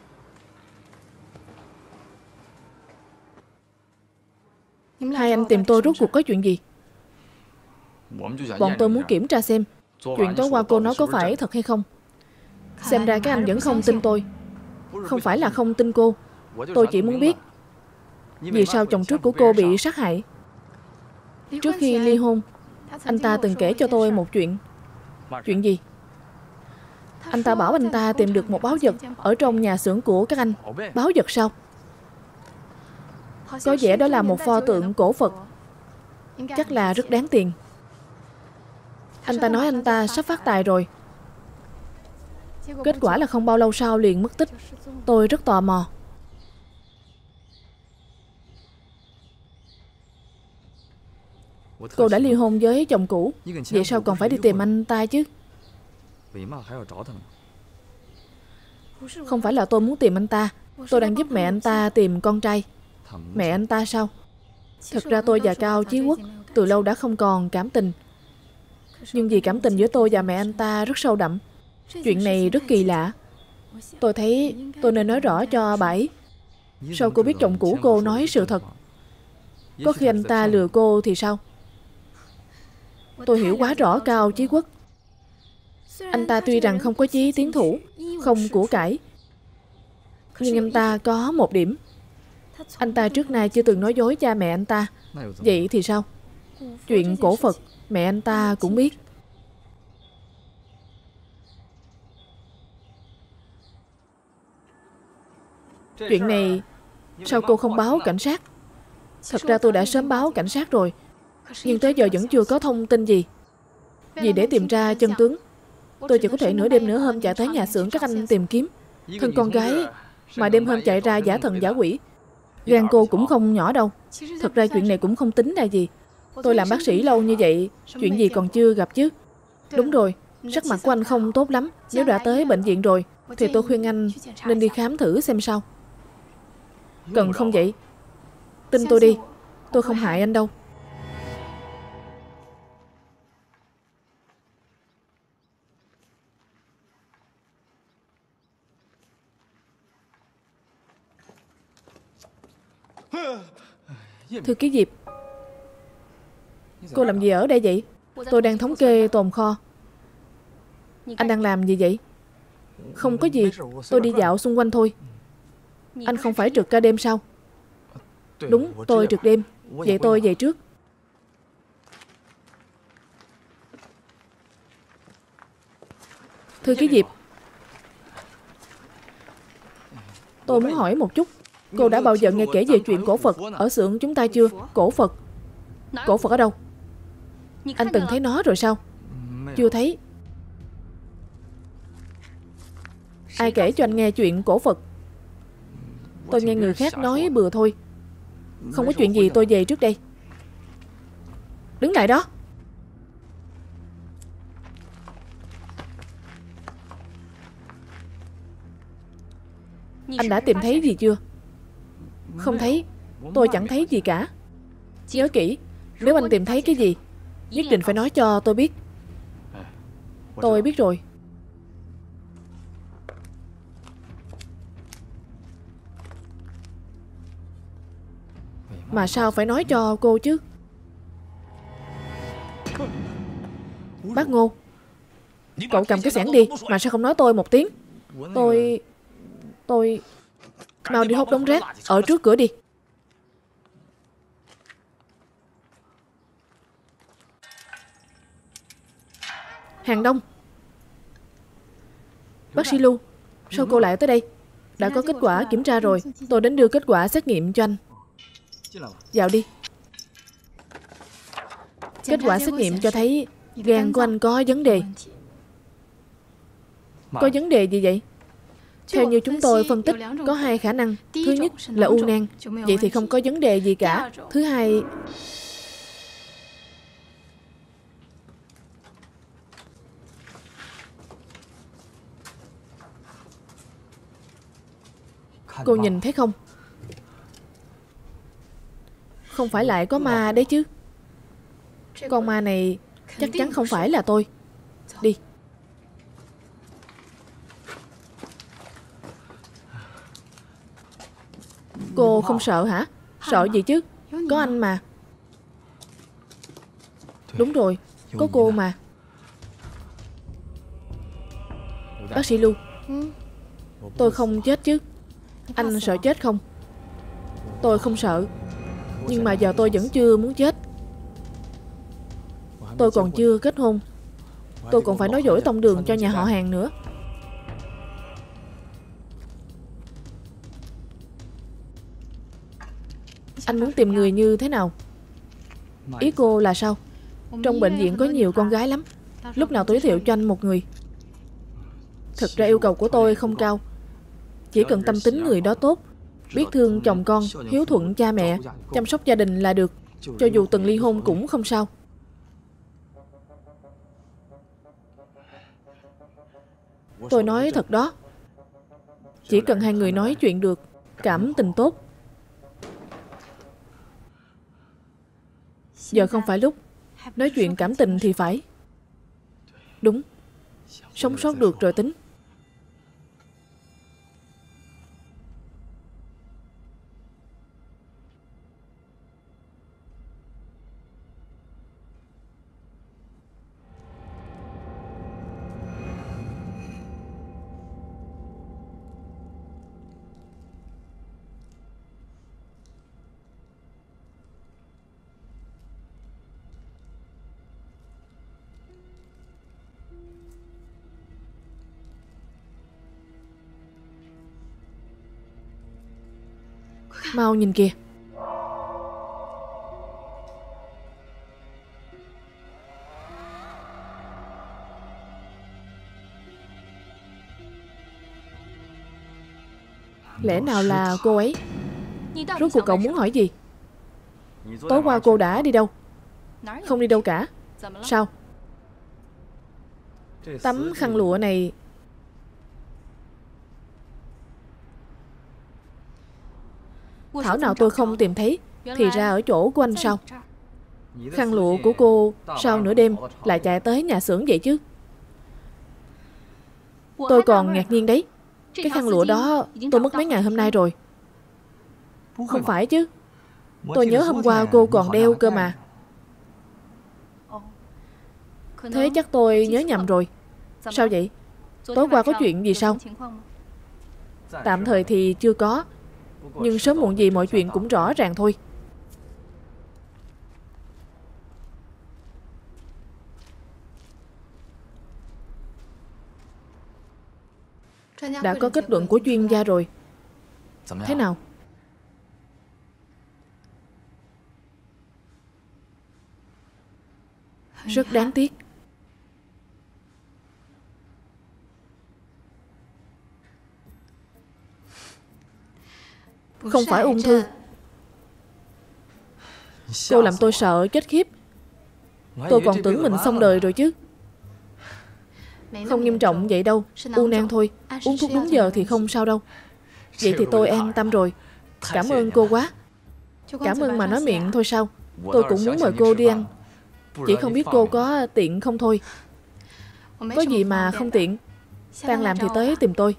Hai anh tìm tôi rốt cuộc có chuyện gì? Bọn tôi muốn kiểm tra xem chuyện tối qua cô nói có phải thật hay không. Xem ra các anh vẫn không tin tôi. Không phải là không tin cô. Tôi chỉ muốn biết vì sao chồng trước của cô bị sát hại. Trước khi ly hôn, anh ta từng kể cho tôi một chuyện. Chuyện gì? Anh ta bảo anh ta tìm được một báu vật ở trong nhà xưởng của các anh. Báu vật sao? Có vẻ đó là một pho tượng cổ Phật. Chắc là rất đáng tiền. Anh ta nói anh ta sắp phát tài rồi. Kết quả là không bao lâu sau liền mất tích. Tôi rất tò mò. Cô đã ly hôn với chồng cũ, vậy sao còn phải đi tìm anh ta chứ? Không phải là tôi muốn tìm anh ta. Tôi đang giúp mẹ anh ta tìm con trai. Mẹ anh ta sao? Thật ra tôi và Cao Chí Quốc từ lâu đã không còn cảm tình. Nhưng vì cảm tình giữa tôi và mẹ anh ta rất sâu đậm. Chuyện này rất kỳ lạ. Tôi thấy tôi nên nói rõ cho bà ấy. Sao cô biết chồng cũ cô nói sự thật? Có khi anh ta lừa cô thì sao? Tôi hiểu quá rõ Cao Chí Quốc. Anh ta tuy rằng không có chí tiến thủ, không của cải, nhưng anh ta có một điểm. Anh ta trước nay chưa từng nói dối cha mẹ anh ta. Vậy thì sao? Chuyện cổ Phật mẹ anh ta cũng biết. Chuyện này sao cô không báo cảnh sát? Thật ra tôi đã sớm báo cảnh sát rồi, nhưng tới giờ vẫn chưa có thông tin gì. Vì để tìm ra chân tướng, tôi chỉ có thể nửa đêm nửa hôm chạy tới nhà xưởng các anh tìm kiếm. Thân con gái mà đêm hôm chạy ra giả thần giả quỷ, gan cô cũng không nhỏ đâu. Thật ra chuyện này cũng không tính là gì. Tôi làm bác sĩ lâu như vậy, chuyện gì còn chưa gặp chứ. Đúng rồi, sắc mặt của anh không tốt lắm. Nếu đã tới bệnh viện rồi thì tôi khuyên anh nên đi khám thử xem sao. Cần không vậy? Tin tôi đi, tôi không hại anh đâu. Thư ký Diệp, cô làm gì ở đây vậy? Tôi đang thống kê tồn kho. Anh đang làm gì vậy? Không có gì, tôi đi dạo xung quanh thôi. Anh không phải trực ca đêm sao? Đúng, tôi trực đêm. Vậy tôi về trước. Thư ký Diệp, tôi muốn hỏi một chút. Cô đã bao giờ nghe kể về chuyện cổ Phật ở xưởng chúng ta chưa? Cổ Phật? Cổ Phật ở đâu? Anh từng thấy nó rồi sao? Chưa thấy. Ai kể cho anh nghe chuyện cổ Phật? Tôi nghe người khác nói bừa thôi. Không có chuyện gì, tôi về trước đây. Đứng lại đó. Anh đã tìm thấy gì chưa? Không thấy. Tôi chẳng thấy gì cả. Nhớ kỹ, nếu anh tìm thấy cái gì, nhất định phải nói cho tôi biết. Tôi biết rồi. Mà sao phải nói cho cô chứ? Bác Ngô, Cậu cầm cái xẻng đi, mà sao không nói tôi một tiếng? Tôi... Mau đi hốt đống rác ở trước cửa đi. Hàng Đông. Bác sĩ Lưu, sao cô lại tới đây? Đã có kết quả kiểm tra rồi. Tôi đến đưa kết quả xét nghiệm cho anh. Vào đi. Kết quả xét nghiệm cho thấy gan của anh có vấn đề. Có vấn đề gì vậy? Theo như chúng tôi phân tích, có hai khả năng. Thứ nhất là u nang, vậy thì không có vấn đề gì cả. Thứ hai... Cô nhìn thấy không? Không phải lại có ma đấy chứ? Con ma này chắc chắn không phải là tôi. Đi. Cô không sợ hả? Sợ gì chứ? Có anh mà. Đúng rồi, có cô mà. Bác sĩ Lưu, tôi không chết chứ? Anh sợ chết không? Tôi không sợ. Nhưng mà giờ tôi vẫn chưa muốn chết. Tôi còn chưa kết hôn. Tôi còn phải nói dối tông đường cho nhà họ Hàng nữa. Anh muốn tìm người như thế nào? Ý cô là sao? Trong bệnh viện có nhiều con gái lắm. Lúc nào tôi giới thiệu cho anh một người. Thực ra yêu cầu của tôi không cao. Chỉ cần tâm tính người đó tốt, biết thương chồng con, hiếu thuận cha mẹ, chăm sóc gia đình là được. Cho dù từng ly hôn cũng không sao. Tôi nói thật đó. Chỉ cần hai người nói chuyện được, cảm tình tốt. Giờ không phải lúc nói chuyện cảm tình thì phải. Đúng. Sống sót được rồi tính. Mau nhìn kìa. Lẽ nào là cô ấy? Rốt cuộc cậu muốn hỏi gì? Tối qua cô đã đi đâu? Không đi đâu cả. Sao? Tấm khăn lụa này... Thảo nào tôi không tìm thấy. Thì ra ở chỗ của anh sao? Khăn lụa của cô sau nửa đêm lại chạy tới nhà xưởng vậy chứ? Tôi còn ngạc nhiên đấy. Cái khăn lụa đó tôi mất mấy ngày hôm nay rồi. Không phải chứ? Tôi nhớ hôm qua cô còn đeo cơ mà. Thế chắc tôi nhớ nhầm rồi. Sao vậy? Tối qua có chuyện gì sao? Tạm thời thì chưa có. Nhưng sớm muộn gì mọi chuyện cũng rõ ràng thôi. Đã có kết luận của chuyên gia rồi. Thế nào? Rất đáng tiếc. Không phải ung thư. Cô làm tôi sợ chết khiếp. Tôi còn tưởng mình xong đời rồi chứ. Không nghiêm trọng vậy đâu. U nang thôi. Uống thuốc đúng giờ thì không sao đâu. Vậy thì tôi an tâm rồi. Cảm ơn cô quá. Cảm ơn mà nói miệng thôi sao? Tôi cũng muốn mời cô đi ăn. Chỉ không biết cô có tiện không thôi. Có gì mà không tiện. Tan làm thì tới tìm tôi.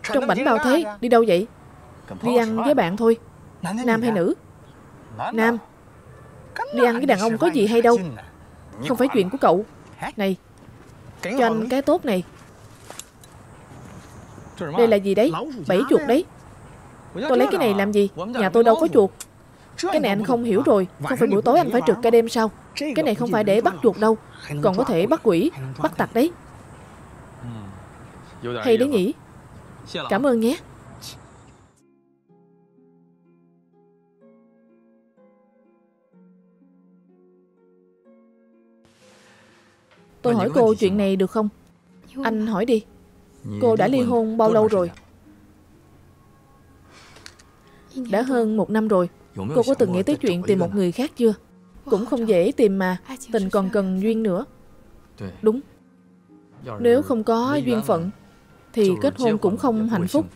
Trong bảnh bao thế, đi đâu vậy? Đi ăn với bạn thôi. Nam hay nữ? Nam. Đi ăn với đàn ông có gì hay đâu. Không phải chuyện của cậu. Này, cho anh cái tốt này. Đây là gì đấy? Bẫy chuột đấy. Tôi lấy cái này làm gì? Nhà tôi đâu có chuột. Cái này anh không hiểu rồi. Không phải buổi tối anh phải trực ca đêm sao? Cái này không phải để bắt chuột đâu. Còn có thể bắt quỷ, bắt tặc đấy. Hay đấy nhỉ. Cảm ơn nhé. Tôi hỏi cô chuyện này được không? Anh hỏi đi. Cô đã ly hôn bao lâu rồi? Đã hơn 1 năm rồi. Cô có từng nghĩ tới chuyện tìm một người khác chưa? Cũng không dễ tìm mà. Tình còn cần duyên nữa. Đúng. Nếu không có duyên phận thì kết hôn cũng không hạnh phúc.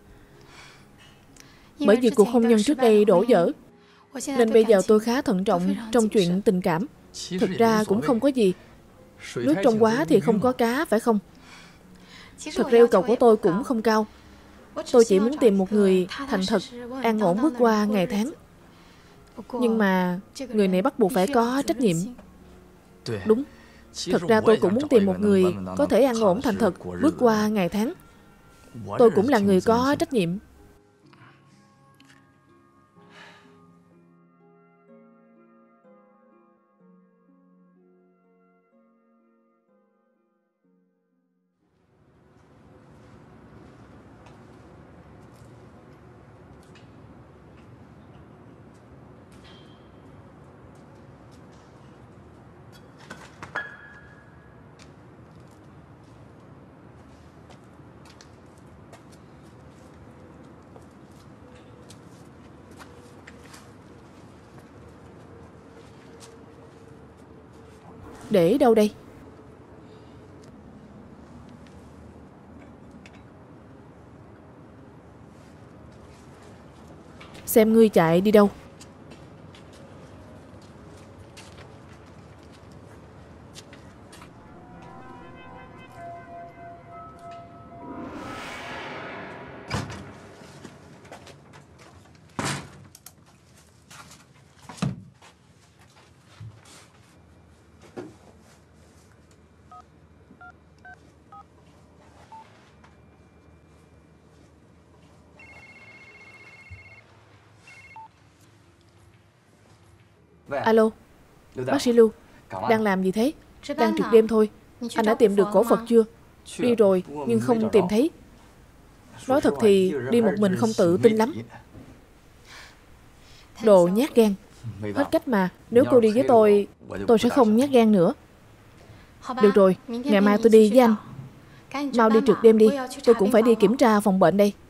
Bởi vì cuộc hôn nhân trước đây đổ vỡ, nên bây giờ tôi khá thận trọng trong chuyện tình cảm. Thực ra cũng không có gì. Nước trong quá thì không có cá, phải không? Thật ra yêu cầu của tôi cũng không cao. Tôi chỉ muốn tìm một người thành thật, an ổn bước qua ngày tháng. Nhưng mà người này bắt buộc phải có trách nhiệm. Đúng. Thật ra tôi cũng muốn tìm một người có thể an ổn thành thật bước qua ngày tháng. Tôi cũng là người có trách nhiệm. Để đâu đây? Xem ngươi chạy đi đâu. Alo, bác sĩ Lưu, đang làm gì thế? Đang trực đêm thôi. Anh đã tìm được cổ Phật chưa? Đi rồi, nhưng không tìm thấy. Nói thật thì đi một mình không tự tin lắm. Đồ nhát gan. Hết cách mà, nếu cô đi với tôi sẽ không nhát gan nữa. Được rồi, ngày mai tôi đi với anh. Mau đi trực đêm đi, tôi cũng phải đi kiểm tra phòng bệnh đây.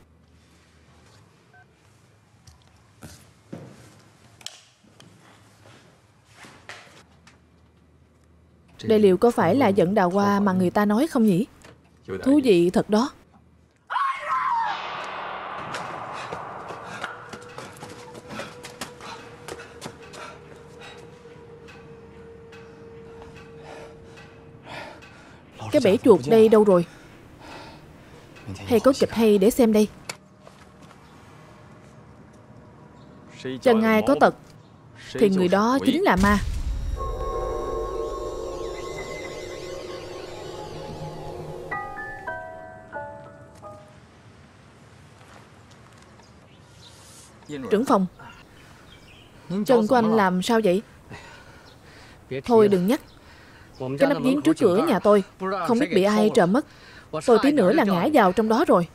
Đây liệu có phải là giận đào hoa mà người ta nói không nhỉ? Thú vị thật đó. Cái bẫy chuột đây đâu rồi? Hay có kịch hay để xem đây. Chân ai có tật thì người đó chính là ma. Trưởng phòng, chân của anh làm sao vậy? Thôi đừng nhắc. Cái nắp giếng trước cửa nhà tôi không biết bị ai trộm mất. Tôi tí nữa là ngã vào trong đó rồi.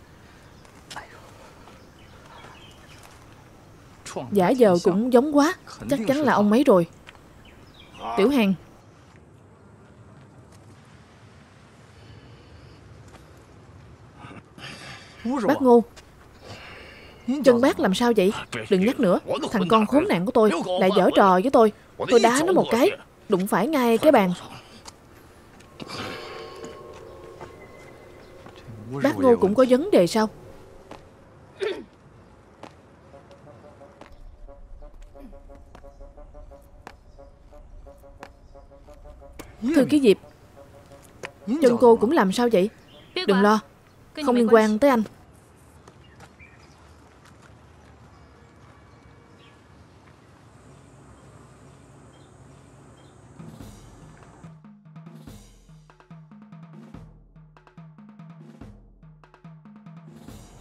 Giả vờ cũng giống quá. Chắc chắn là ông ấy rồi. Tiểu Hàn, bác Ngô, chân bác làm sao vậy? Đừng nhắc nữa. Thằng con khốn nạn của tôi lại giở trò với tôi. Tôi đá nó một cái, đụng phải ngay cái bàn. Bác Ngô cũng có vấn đề sao? Thư ký Diệp, chân cô cũng làm sao vậy? Đừng lo, không liên quan tới anh.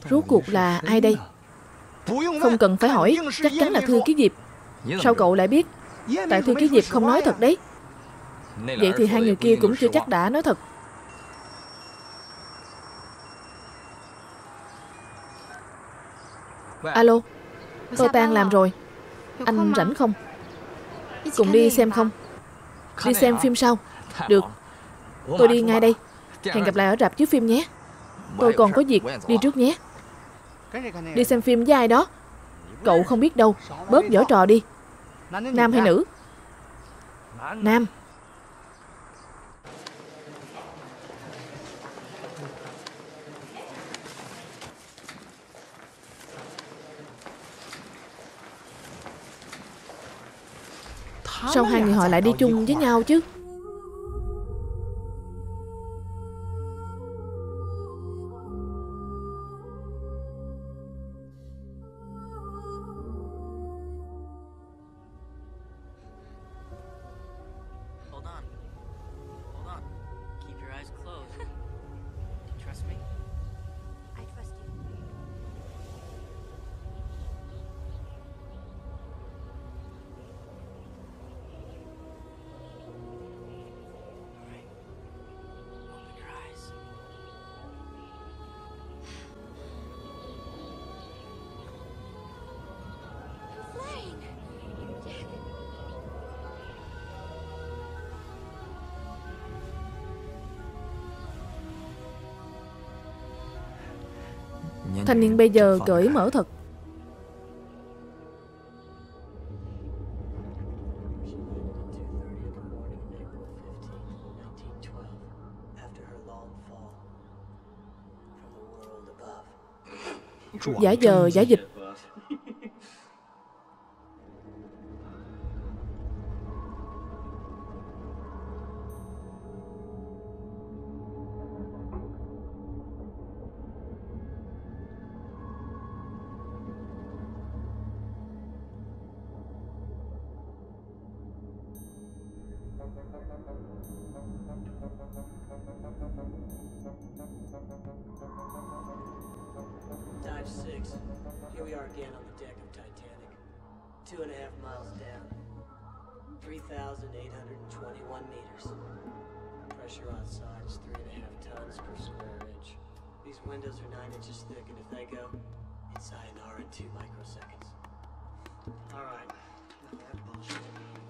Rốt cuộc là ai đây? Không cần phải hỏi, chắc chắn là Thư Ký Diệp. Sao cậu lại biết? Tại Thư Ký Diệp không nói thật đấy. Vậy thì hai người kia cũng chưa chắc đã nói thật. Alo, tôi tan làm rồi. Anh rảnh không? Cùng đi xem không? Đi xem phim sao? Được, tôi đi ngay đây. Hẹn gặp lại ở rạp chiếu phim nhé. Tôi còn có việc, đi trước nhé. Đi xem phim với ai đó? Cậu không biết đâu, bớt giở trò đi. Nam hay nữ? Nam. Sao hai người họ lại đi chung với nhau chứ? Thanh niên bây giờ cởi mở thật. Giả giờ giả dịch. Dive 6. Here we are again on the deck of Titanic. 2.5 miles down. 3,821 meters. Pressure outside is 3.5 tons per square inch. These windows are 9 inches thick, and if they go, it's INR in 2 microseconds. Alright. Enough of that bullshit.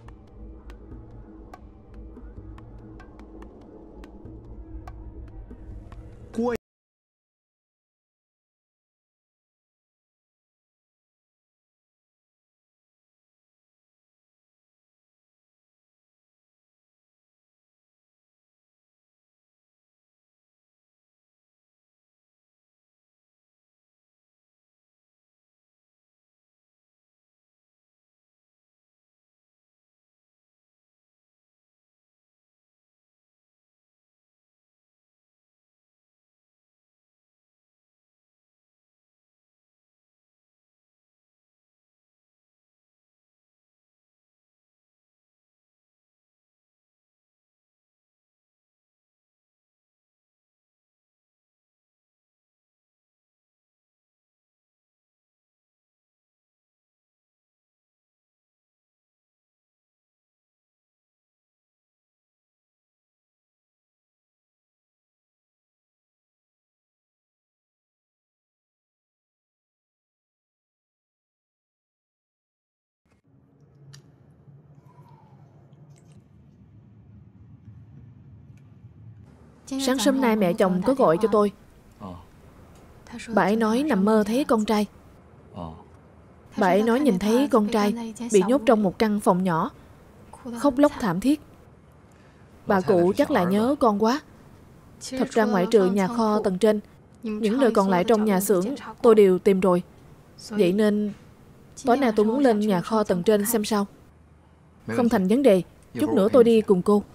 Sáng sớm nay mẹ chồng có gọi cho tôi. Bà ấy nói nằm mơ thấy con trai. Bà ấy nói nhìn thấy con trai bị nhốt trong một căn phòng nhỏ, khóc lóc thảm thiết. Bà cụ chắc là nhớ con quá. Thật ra ngoại trừ nhà kho tầng trên, những nơi còn lại trong nhà xưởng tôi đều tìm rồi. Vậy nên tối nay tôi muốn lên nhà kho tầng trên xem sao. Không thành vấn đề. Chút nữa tôi đi cùng cô.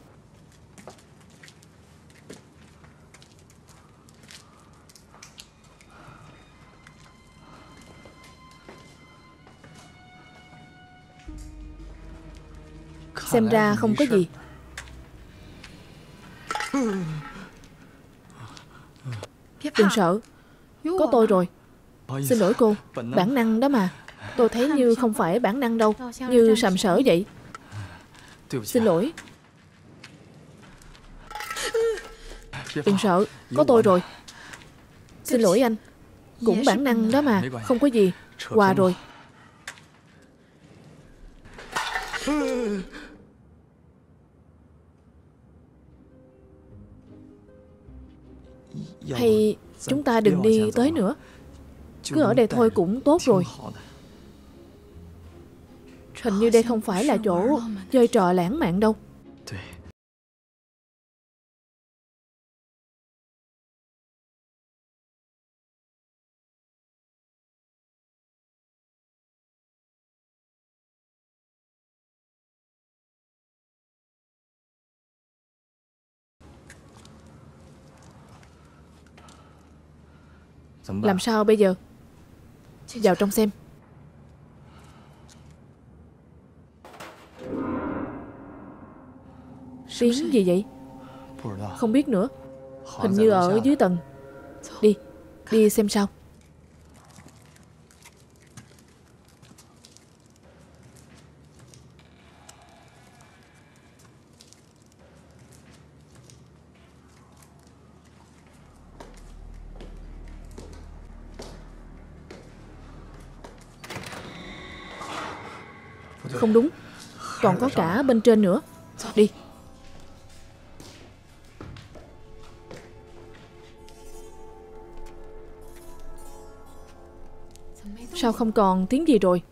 Xem ra không có gì. Đừng sợ, có tôi rồi. Xin lỗi cô, bản năng đó mà. Tôi thấy như không phải bản năng đâu, như sàm sỡ vậy. Xin lỗi. Đừng sợ, có tôi rồi. Xin lỗi anh. Cũng bản năng đó mà, không có gì. Quà rồi. Hay chúng ta đừng đi tới nữa, cứ ở đây thôi cũng tốt rồi. Hình như đây không phải là chỗ chơi trò lãng mạn đâu. Làm sao bây giờ? Vào trong xem. Tiếng gì vậy? Không biết nữa. Hình như ở dưới tầng. Đi, đi xem sao. Không đúng, còn có cả bên trên nữa. Đi. Sao không còn tiếng gì rồi?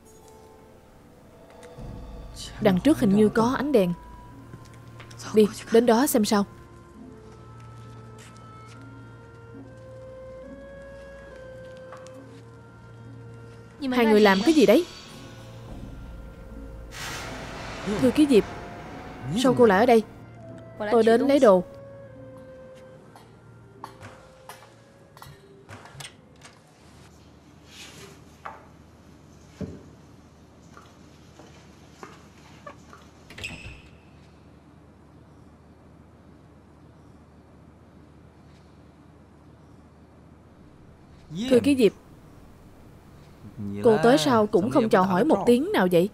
Đằng trước hình như có ánh đèn. Đi, đến đó xem sao. Hai người làm cái gì đấy? Thư ký Diệp, sao cô lại ở đây? Tôi đến lấy đồ. Thư ký Diệp, cô tới sau cũng không chào hỏi một tiếng nào vậy?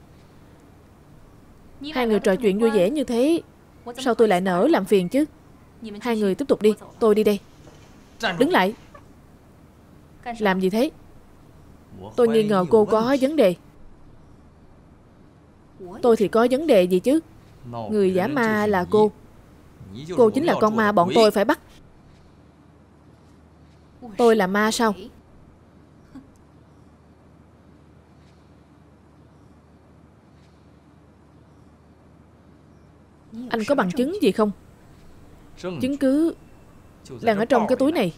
Hai người trò chuyện vui vẻ như thế, sao tôi lại nỡ làm phiền chứ? Hai người tiếp tục đi, tôi đi đây. Đứng lại. Làm gì thế? Tôi nghi ngờ cô có vấn đề. Tôi thì có vấn đề gì chứ? Người giả ma là cô. Cô chính là con ma bọn tôi phải bắt. Tôi là ma sao? Anh có bằng chứng gì không? Chứng cứ đang ở trong cái túi này.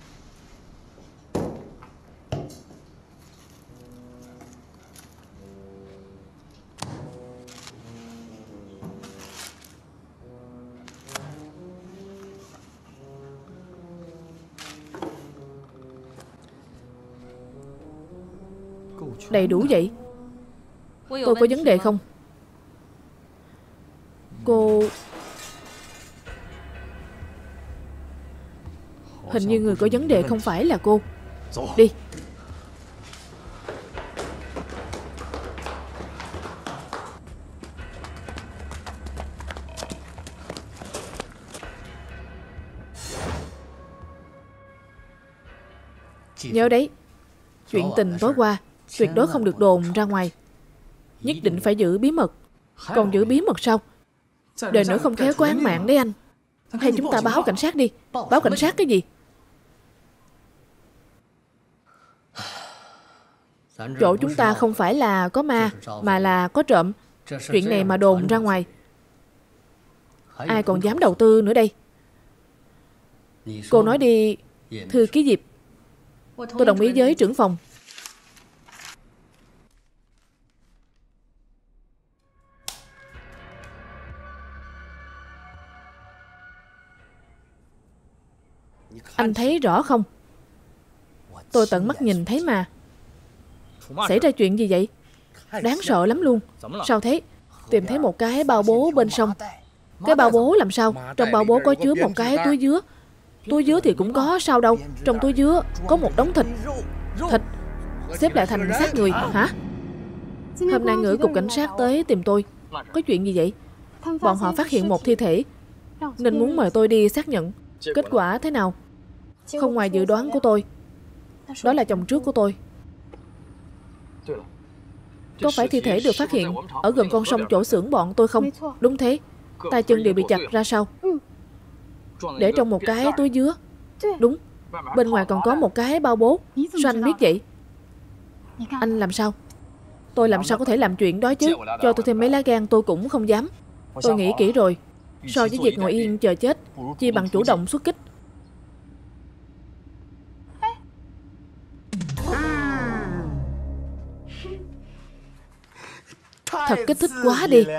Đầy đủ vậy. Tôi có vấn đề không? Cô... Hình như người có vấn đề không phải là cô. Đi. Nhớ đấy, chuyện tình tối qua tuyệt đối không được đồn ra ngoài. Nhất định phải giữ bí mật. Còn giữ bí mật sao? Đời nữa không khéo có án mạng đấy anh. Hay chúng ta báo cảnh sát đi. Báo cảnh sát cái gì? Chỗ chúng ta không phải là có ma, mà là có trộm. Chuyện này mà đồn ra ngoài, ai còn dám đầu tư nữa đây? Cô nói đi, thư ký Diệp. Tôi đồng ý với trưởng phòng. Anh thấy rõ không? Tôi tận mắt nhìn thấy mà. Xảy ra chuyện gì vậy? Đáng sợ lắm luôn. Sao thế? Tìm thấy một cái bao bố bên sông. Cái bao bố làm sao? Trong bao bố có chứa một cái túi dứa. Túi dứa thì cũng có sao đâu. Trong túi dứa có một đống thịt. Thịt xếp lại thành xác người hả? Hôm nay ngữ cục cảnh sát tới tìm tôi. Có chuyện gì vậy? Bọn họ phát hiện một thi thể nên muốn mời tôi đi xác nhận. Kết quả thế nào? Không ngoài dự đoán của tôi. Đó là chồng trước của tôi. Có phải thi thể được phát hiện ở gần con sông chỗ xưởng bọn tôi không? Đúng thế. Tay chân đều bị chặt ra sau, để trong một cái túi dứa. Đúng. Bên ngoài còn có một cái bao bố. Sao anh biết vậy? Anh làm sao? Tôi làm sao có thể làm chuyện đó chứ? Cho tôi thêm mấy lá gan tôi cũng không dám. Tôi nghĩ kỹ rồi. So với việc ngồi yên chờ chết, chi bằng chủ động xuất kích. Thật kích thích quá đi.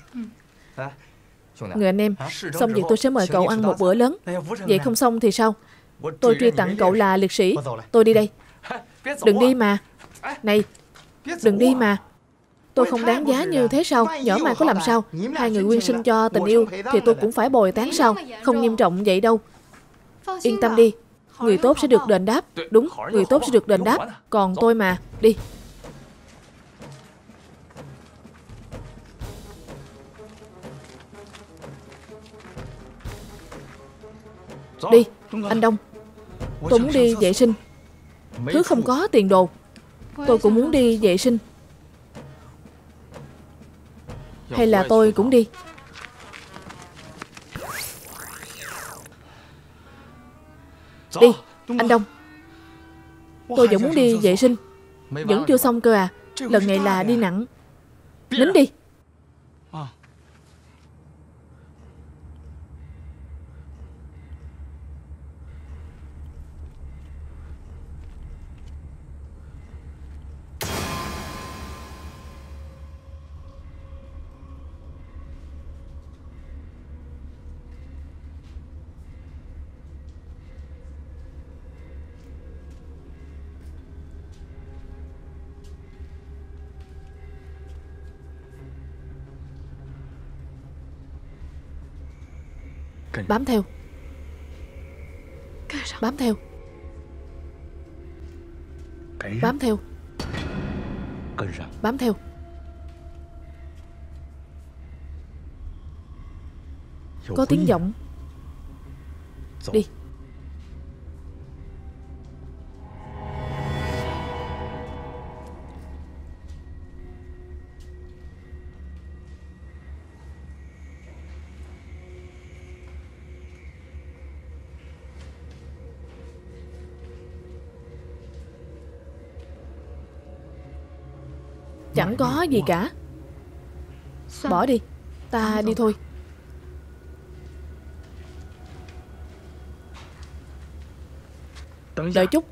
Người anh em, xong việc tôi sẽ mời cậu ăn một bữa lớn. Vậy không xong thì sao? Tôi truy tặng cậu là liệt sĩ. Tôi đi đây. Đừng đi mà. Này, đừng đi mà. Tôi không đáng giá như thế sao? Nhỏ mai có làm sao? Hai người quyên sinh cho tình yêu thì tôi cũng phải bồi tán sao? Không nghiêm trọng vậy đâu. Yên tâm đi. Người tốt sẽ được đền đáp. Đúng, người tốt sẽ được đền đáp. Còn tôi mà. Đi. Đi, anh Đông. Tôi muốn đi vệ sinh. Thứ không có tiền đồ. Tôi cũng muốn đi vệ sinh. Hay là tôi cũng đi. Đi, anh Đông. Tôi vẫn muốn đi vệ sinh. Vẫn chưa xong cơ à? Lần này là đi nặng. Nín đi. Bám theo. Bám theo. Bám theo. Bám theo. Có tiếng vọng. Đi. Chẳng có gì cả. Bỏ đi. Ta đi thôi. Đợi chút.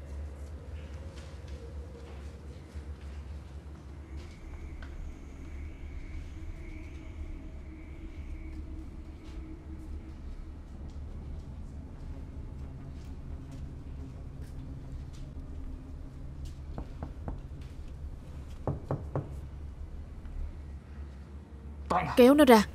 Kéo nó ra.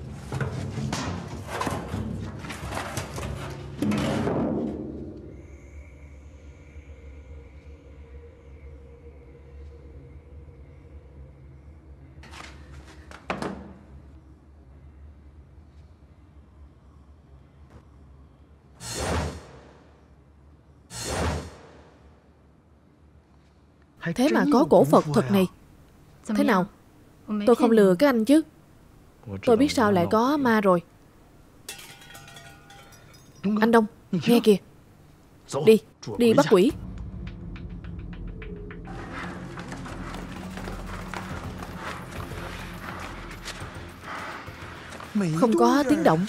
Thế mà có cổ Phật thật này. Thế nào? Tôi không lừa các anh chứ? Tôi biết sao lại có ma rồi. Anh Đông, nghe kìa. Đi, đi bắt quỷ. Không có tiếng động.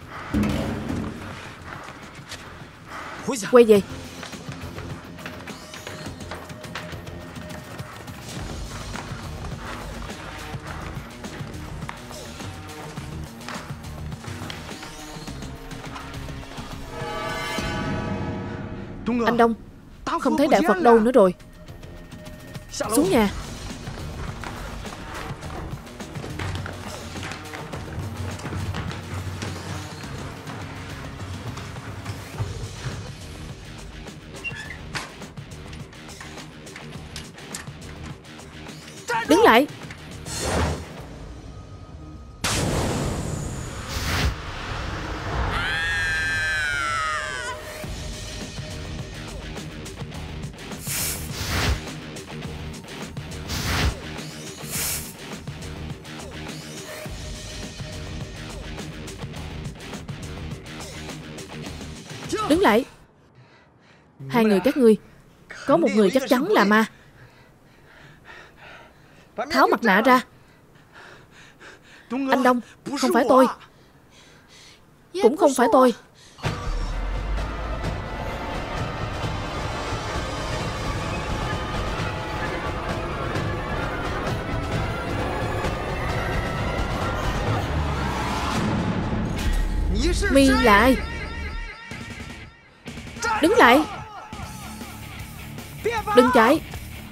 Quay về. Anh Đông, không thấy Đại Phật đâu nữa rồi. Xuống nhà. Đứng lại. Đứng lại. Hai người các ngươi, có một người chắc chắn là ma. Tháo mặt nạ ra. Anh Đông, không phải tôi. Cũng không phải tôi. Mi là ai? Đứng lại. Đừng chạy.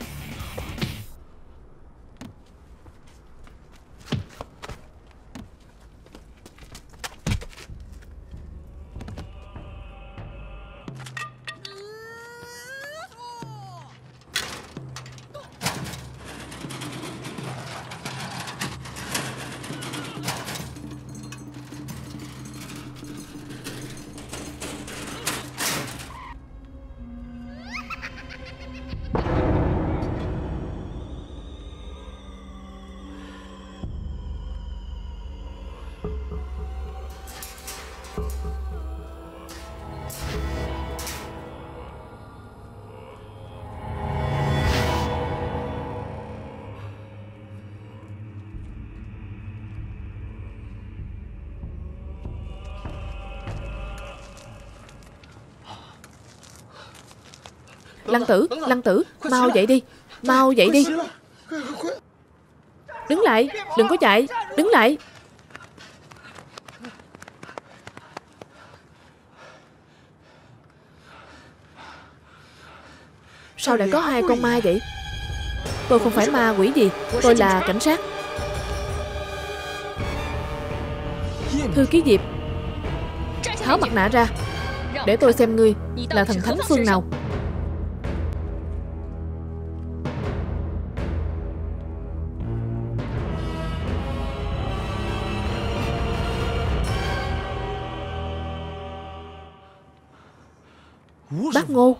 Lăng Tử, mau dậy đi. Mau dậy đi. Đứng lại, đừng có chạy. Đứng lại. Sao lại có hai con ma vậy? Tôi không phải ma quỷ gì. Tôi là cảnh sát. Thư ký Diệp, tháo mặt nạ ra, để tôi xem ngươi là thần thánh phương nào. Bác Ngô.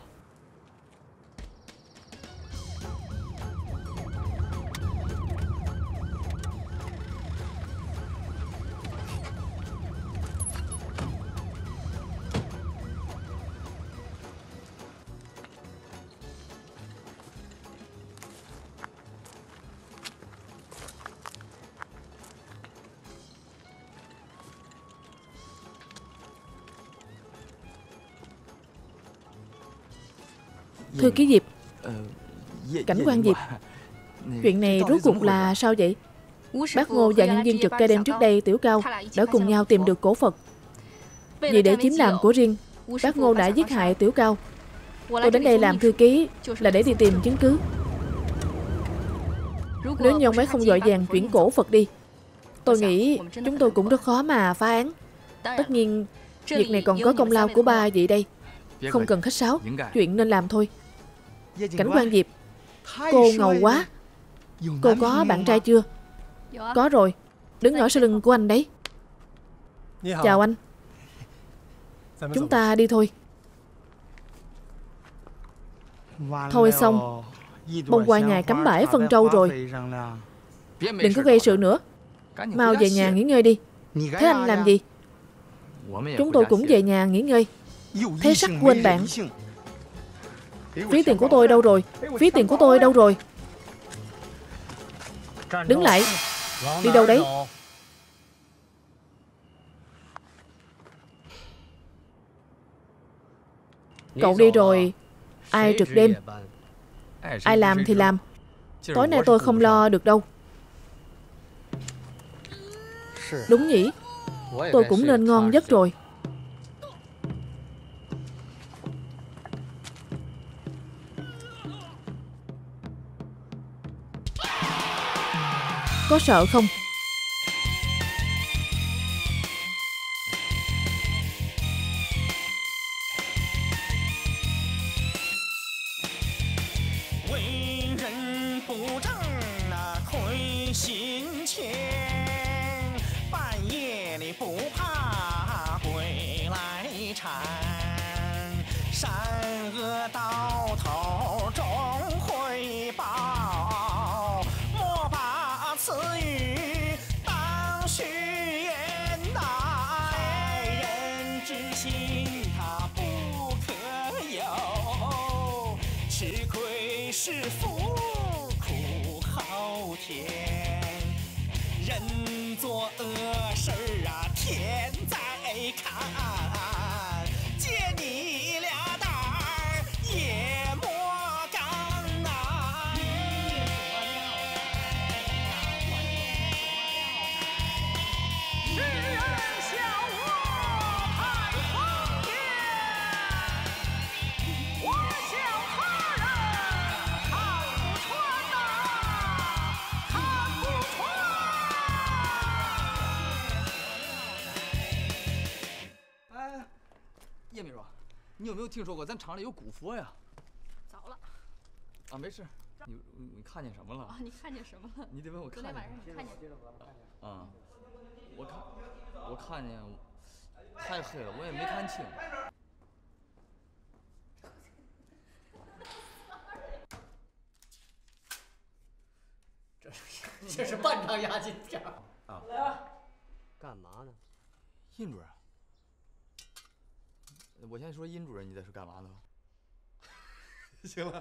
Thư ký Diệp, cảnh quan Diệp, chuyện này rốt cuộc là sao vậy? Bác Ngô và nhân viên trực ca đêm trước đây Tiểu Cao đã cùng nhau tìm được cổ Phật. Vì để chiếm làm của riêng, bác Ngô đã giết hại Tiểu Cao. Tôi đến đây làm thư ký là để đi tìm chứng cứ. Nếu như ông ấy không vội vàng chuyển cổ Phật đi, tôi nghĩ chúng tôi cũng rất khó mà phá án. Tất nhiên, việc này còn có công lao của ba vị đây. Không cần khách sáo, chuyện nên làm thôi. Cảnh quan Diệp, cô ngầu quá. Cô có bạn trai chưa? Có rồi, đứng ở sau lưng của anh đấy. Chào anh. Chúng ta đi thôi. Thôi xong, bông hoa nhài cắm bãi phân trâu rồi. Đừng có gây sự nữa. Mau về nhà nghỉ ngơi đi. Thế anh làm gì? Chúng tôi cũng về nhà nghỉ ngơi. Thế sắc quên bạn. Ví tiền của tôi đâu rồi? Ví tiền của tôi đâu rồi? Đứng lại. Đi đâu đấy? Cậu đi rồi, ai trực đêm? Ai làm thì làm. Tối nay tôi không lo được đâu. Đúng nhỉ, tôi cũng nên ngon giấc rồi. Có sợ không? 最是福苦昊天，人做恶事啊，天在看，借你俩胆儿也莫干呐。世人笑我太疯癫，我笑他人看不穿呐，看不穿。 哎，叶秘书，你有没有听说过咱厂里有古佛呀？ 早了。 啊，没事。你看见什么了？ 啊，你看见什么了？ 你得问我看见。 昨天晚上你看见？ 啊，我看见，太黑了，我也没看清。 这是半张押金票啊！ 来吧，干嘛呢？ 殷主任，我先说殷主任，你在说干嘛呢？行了。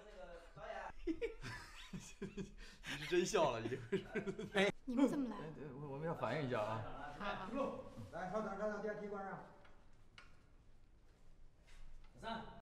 你是真笑了，已经是。 你们怎么来？ 我们要反映一下啊。 好。 来，稍等，电梯关上。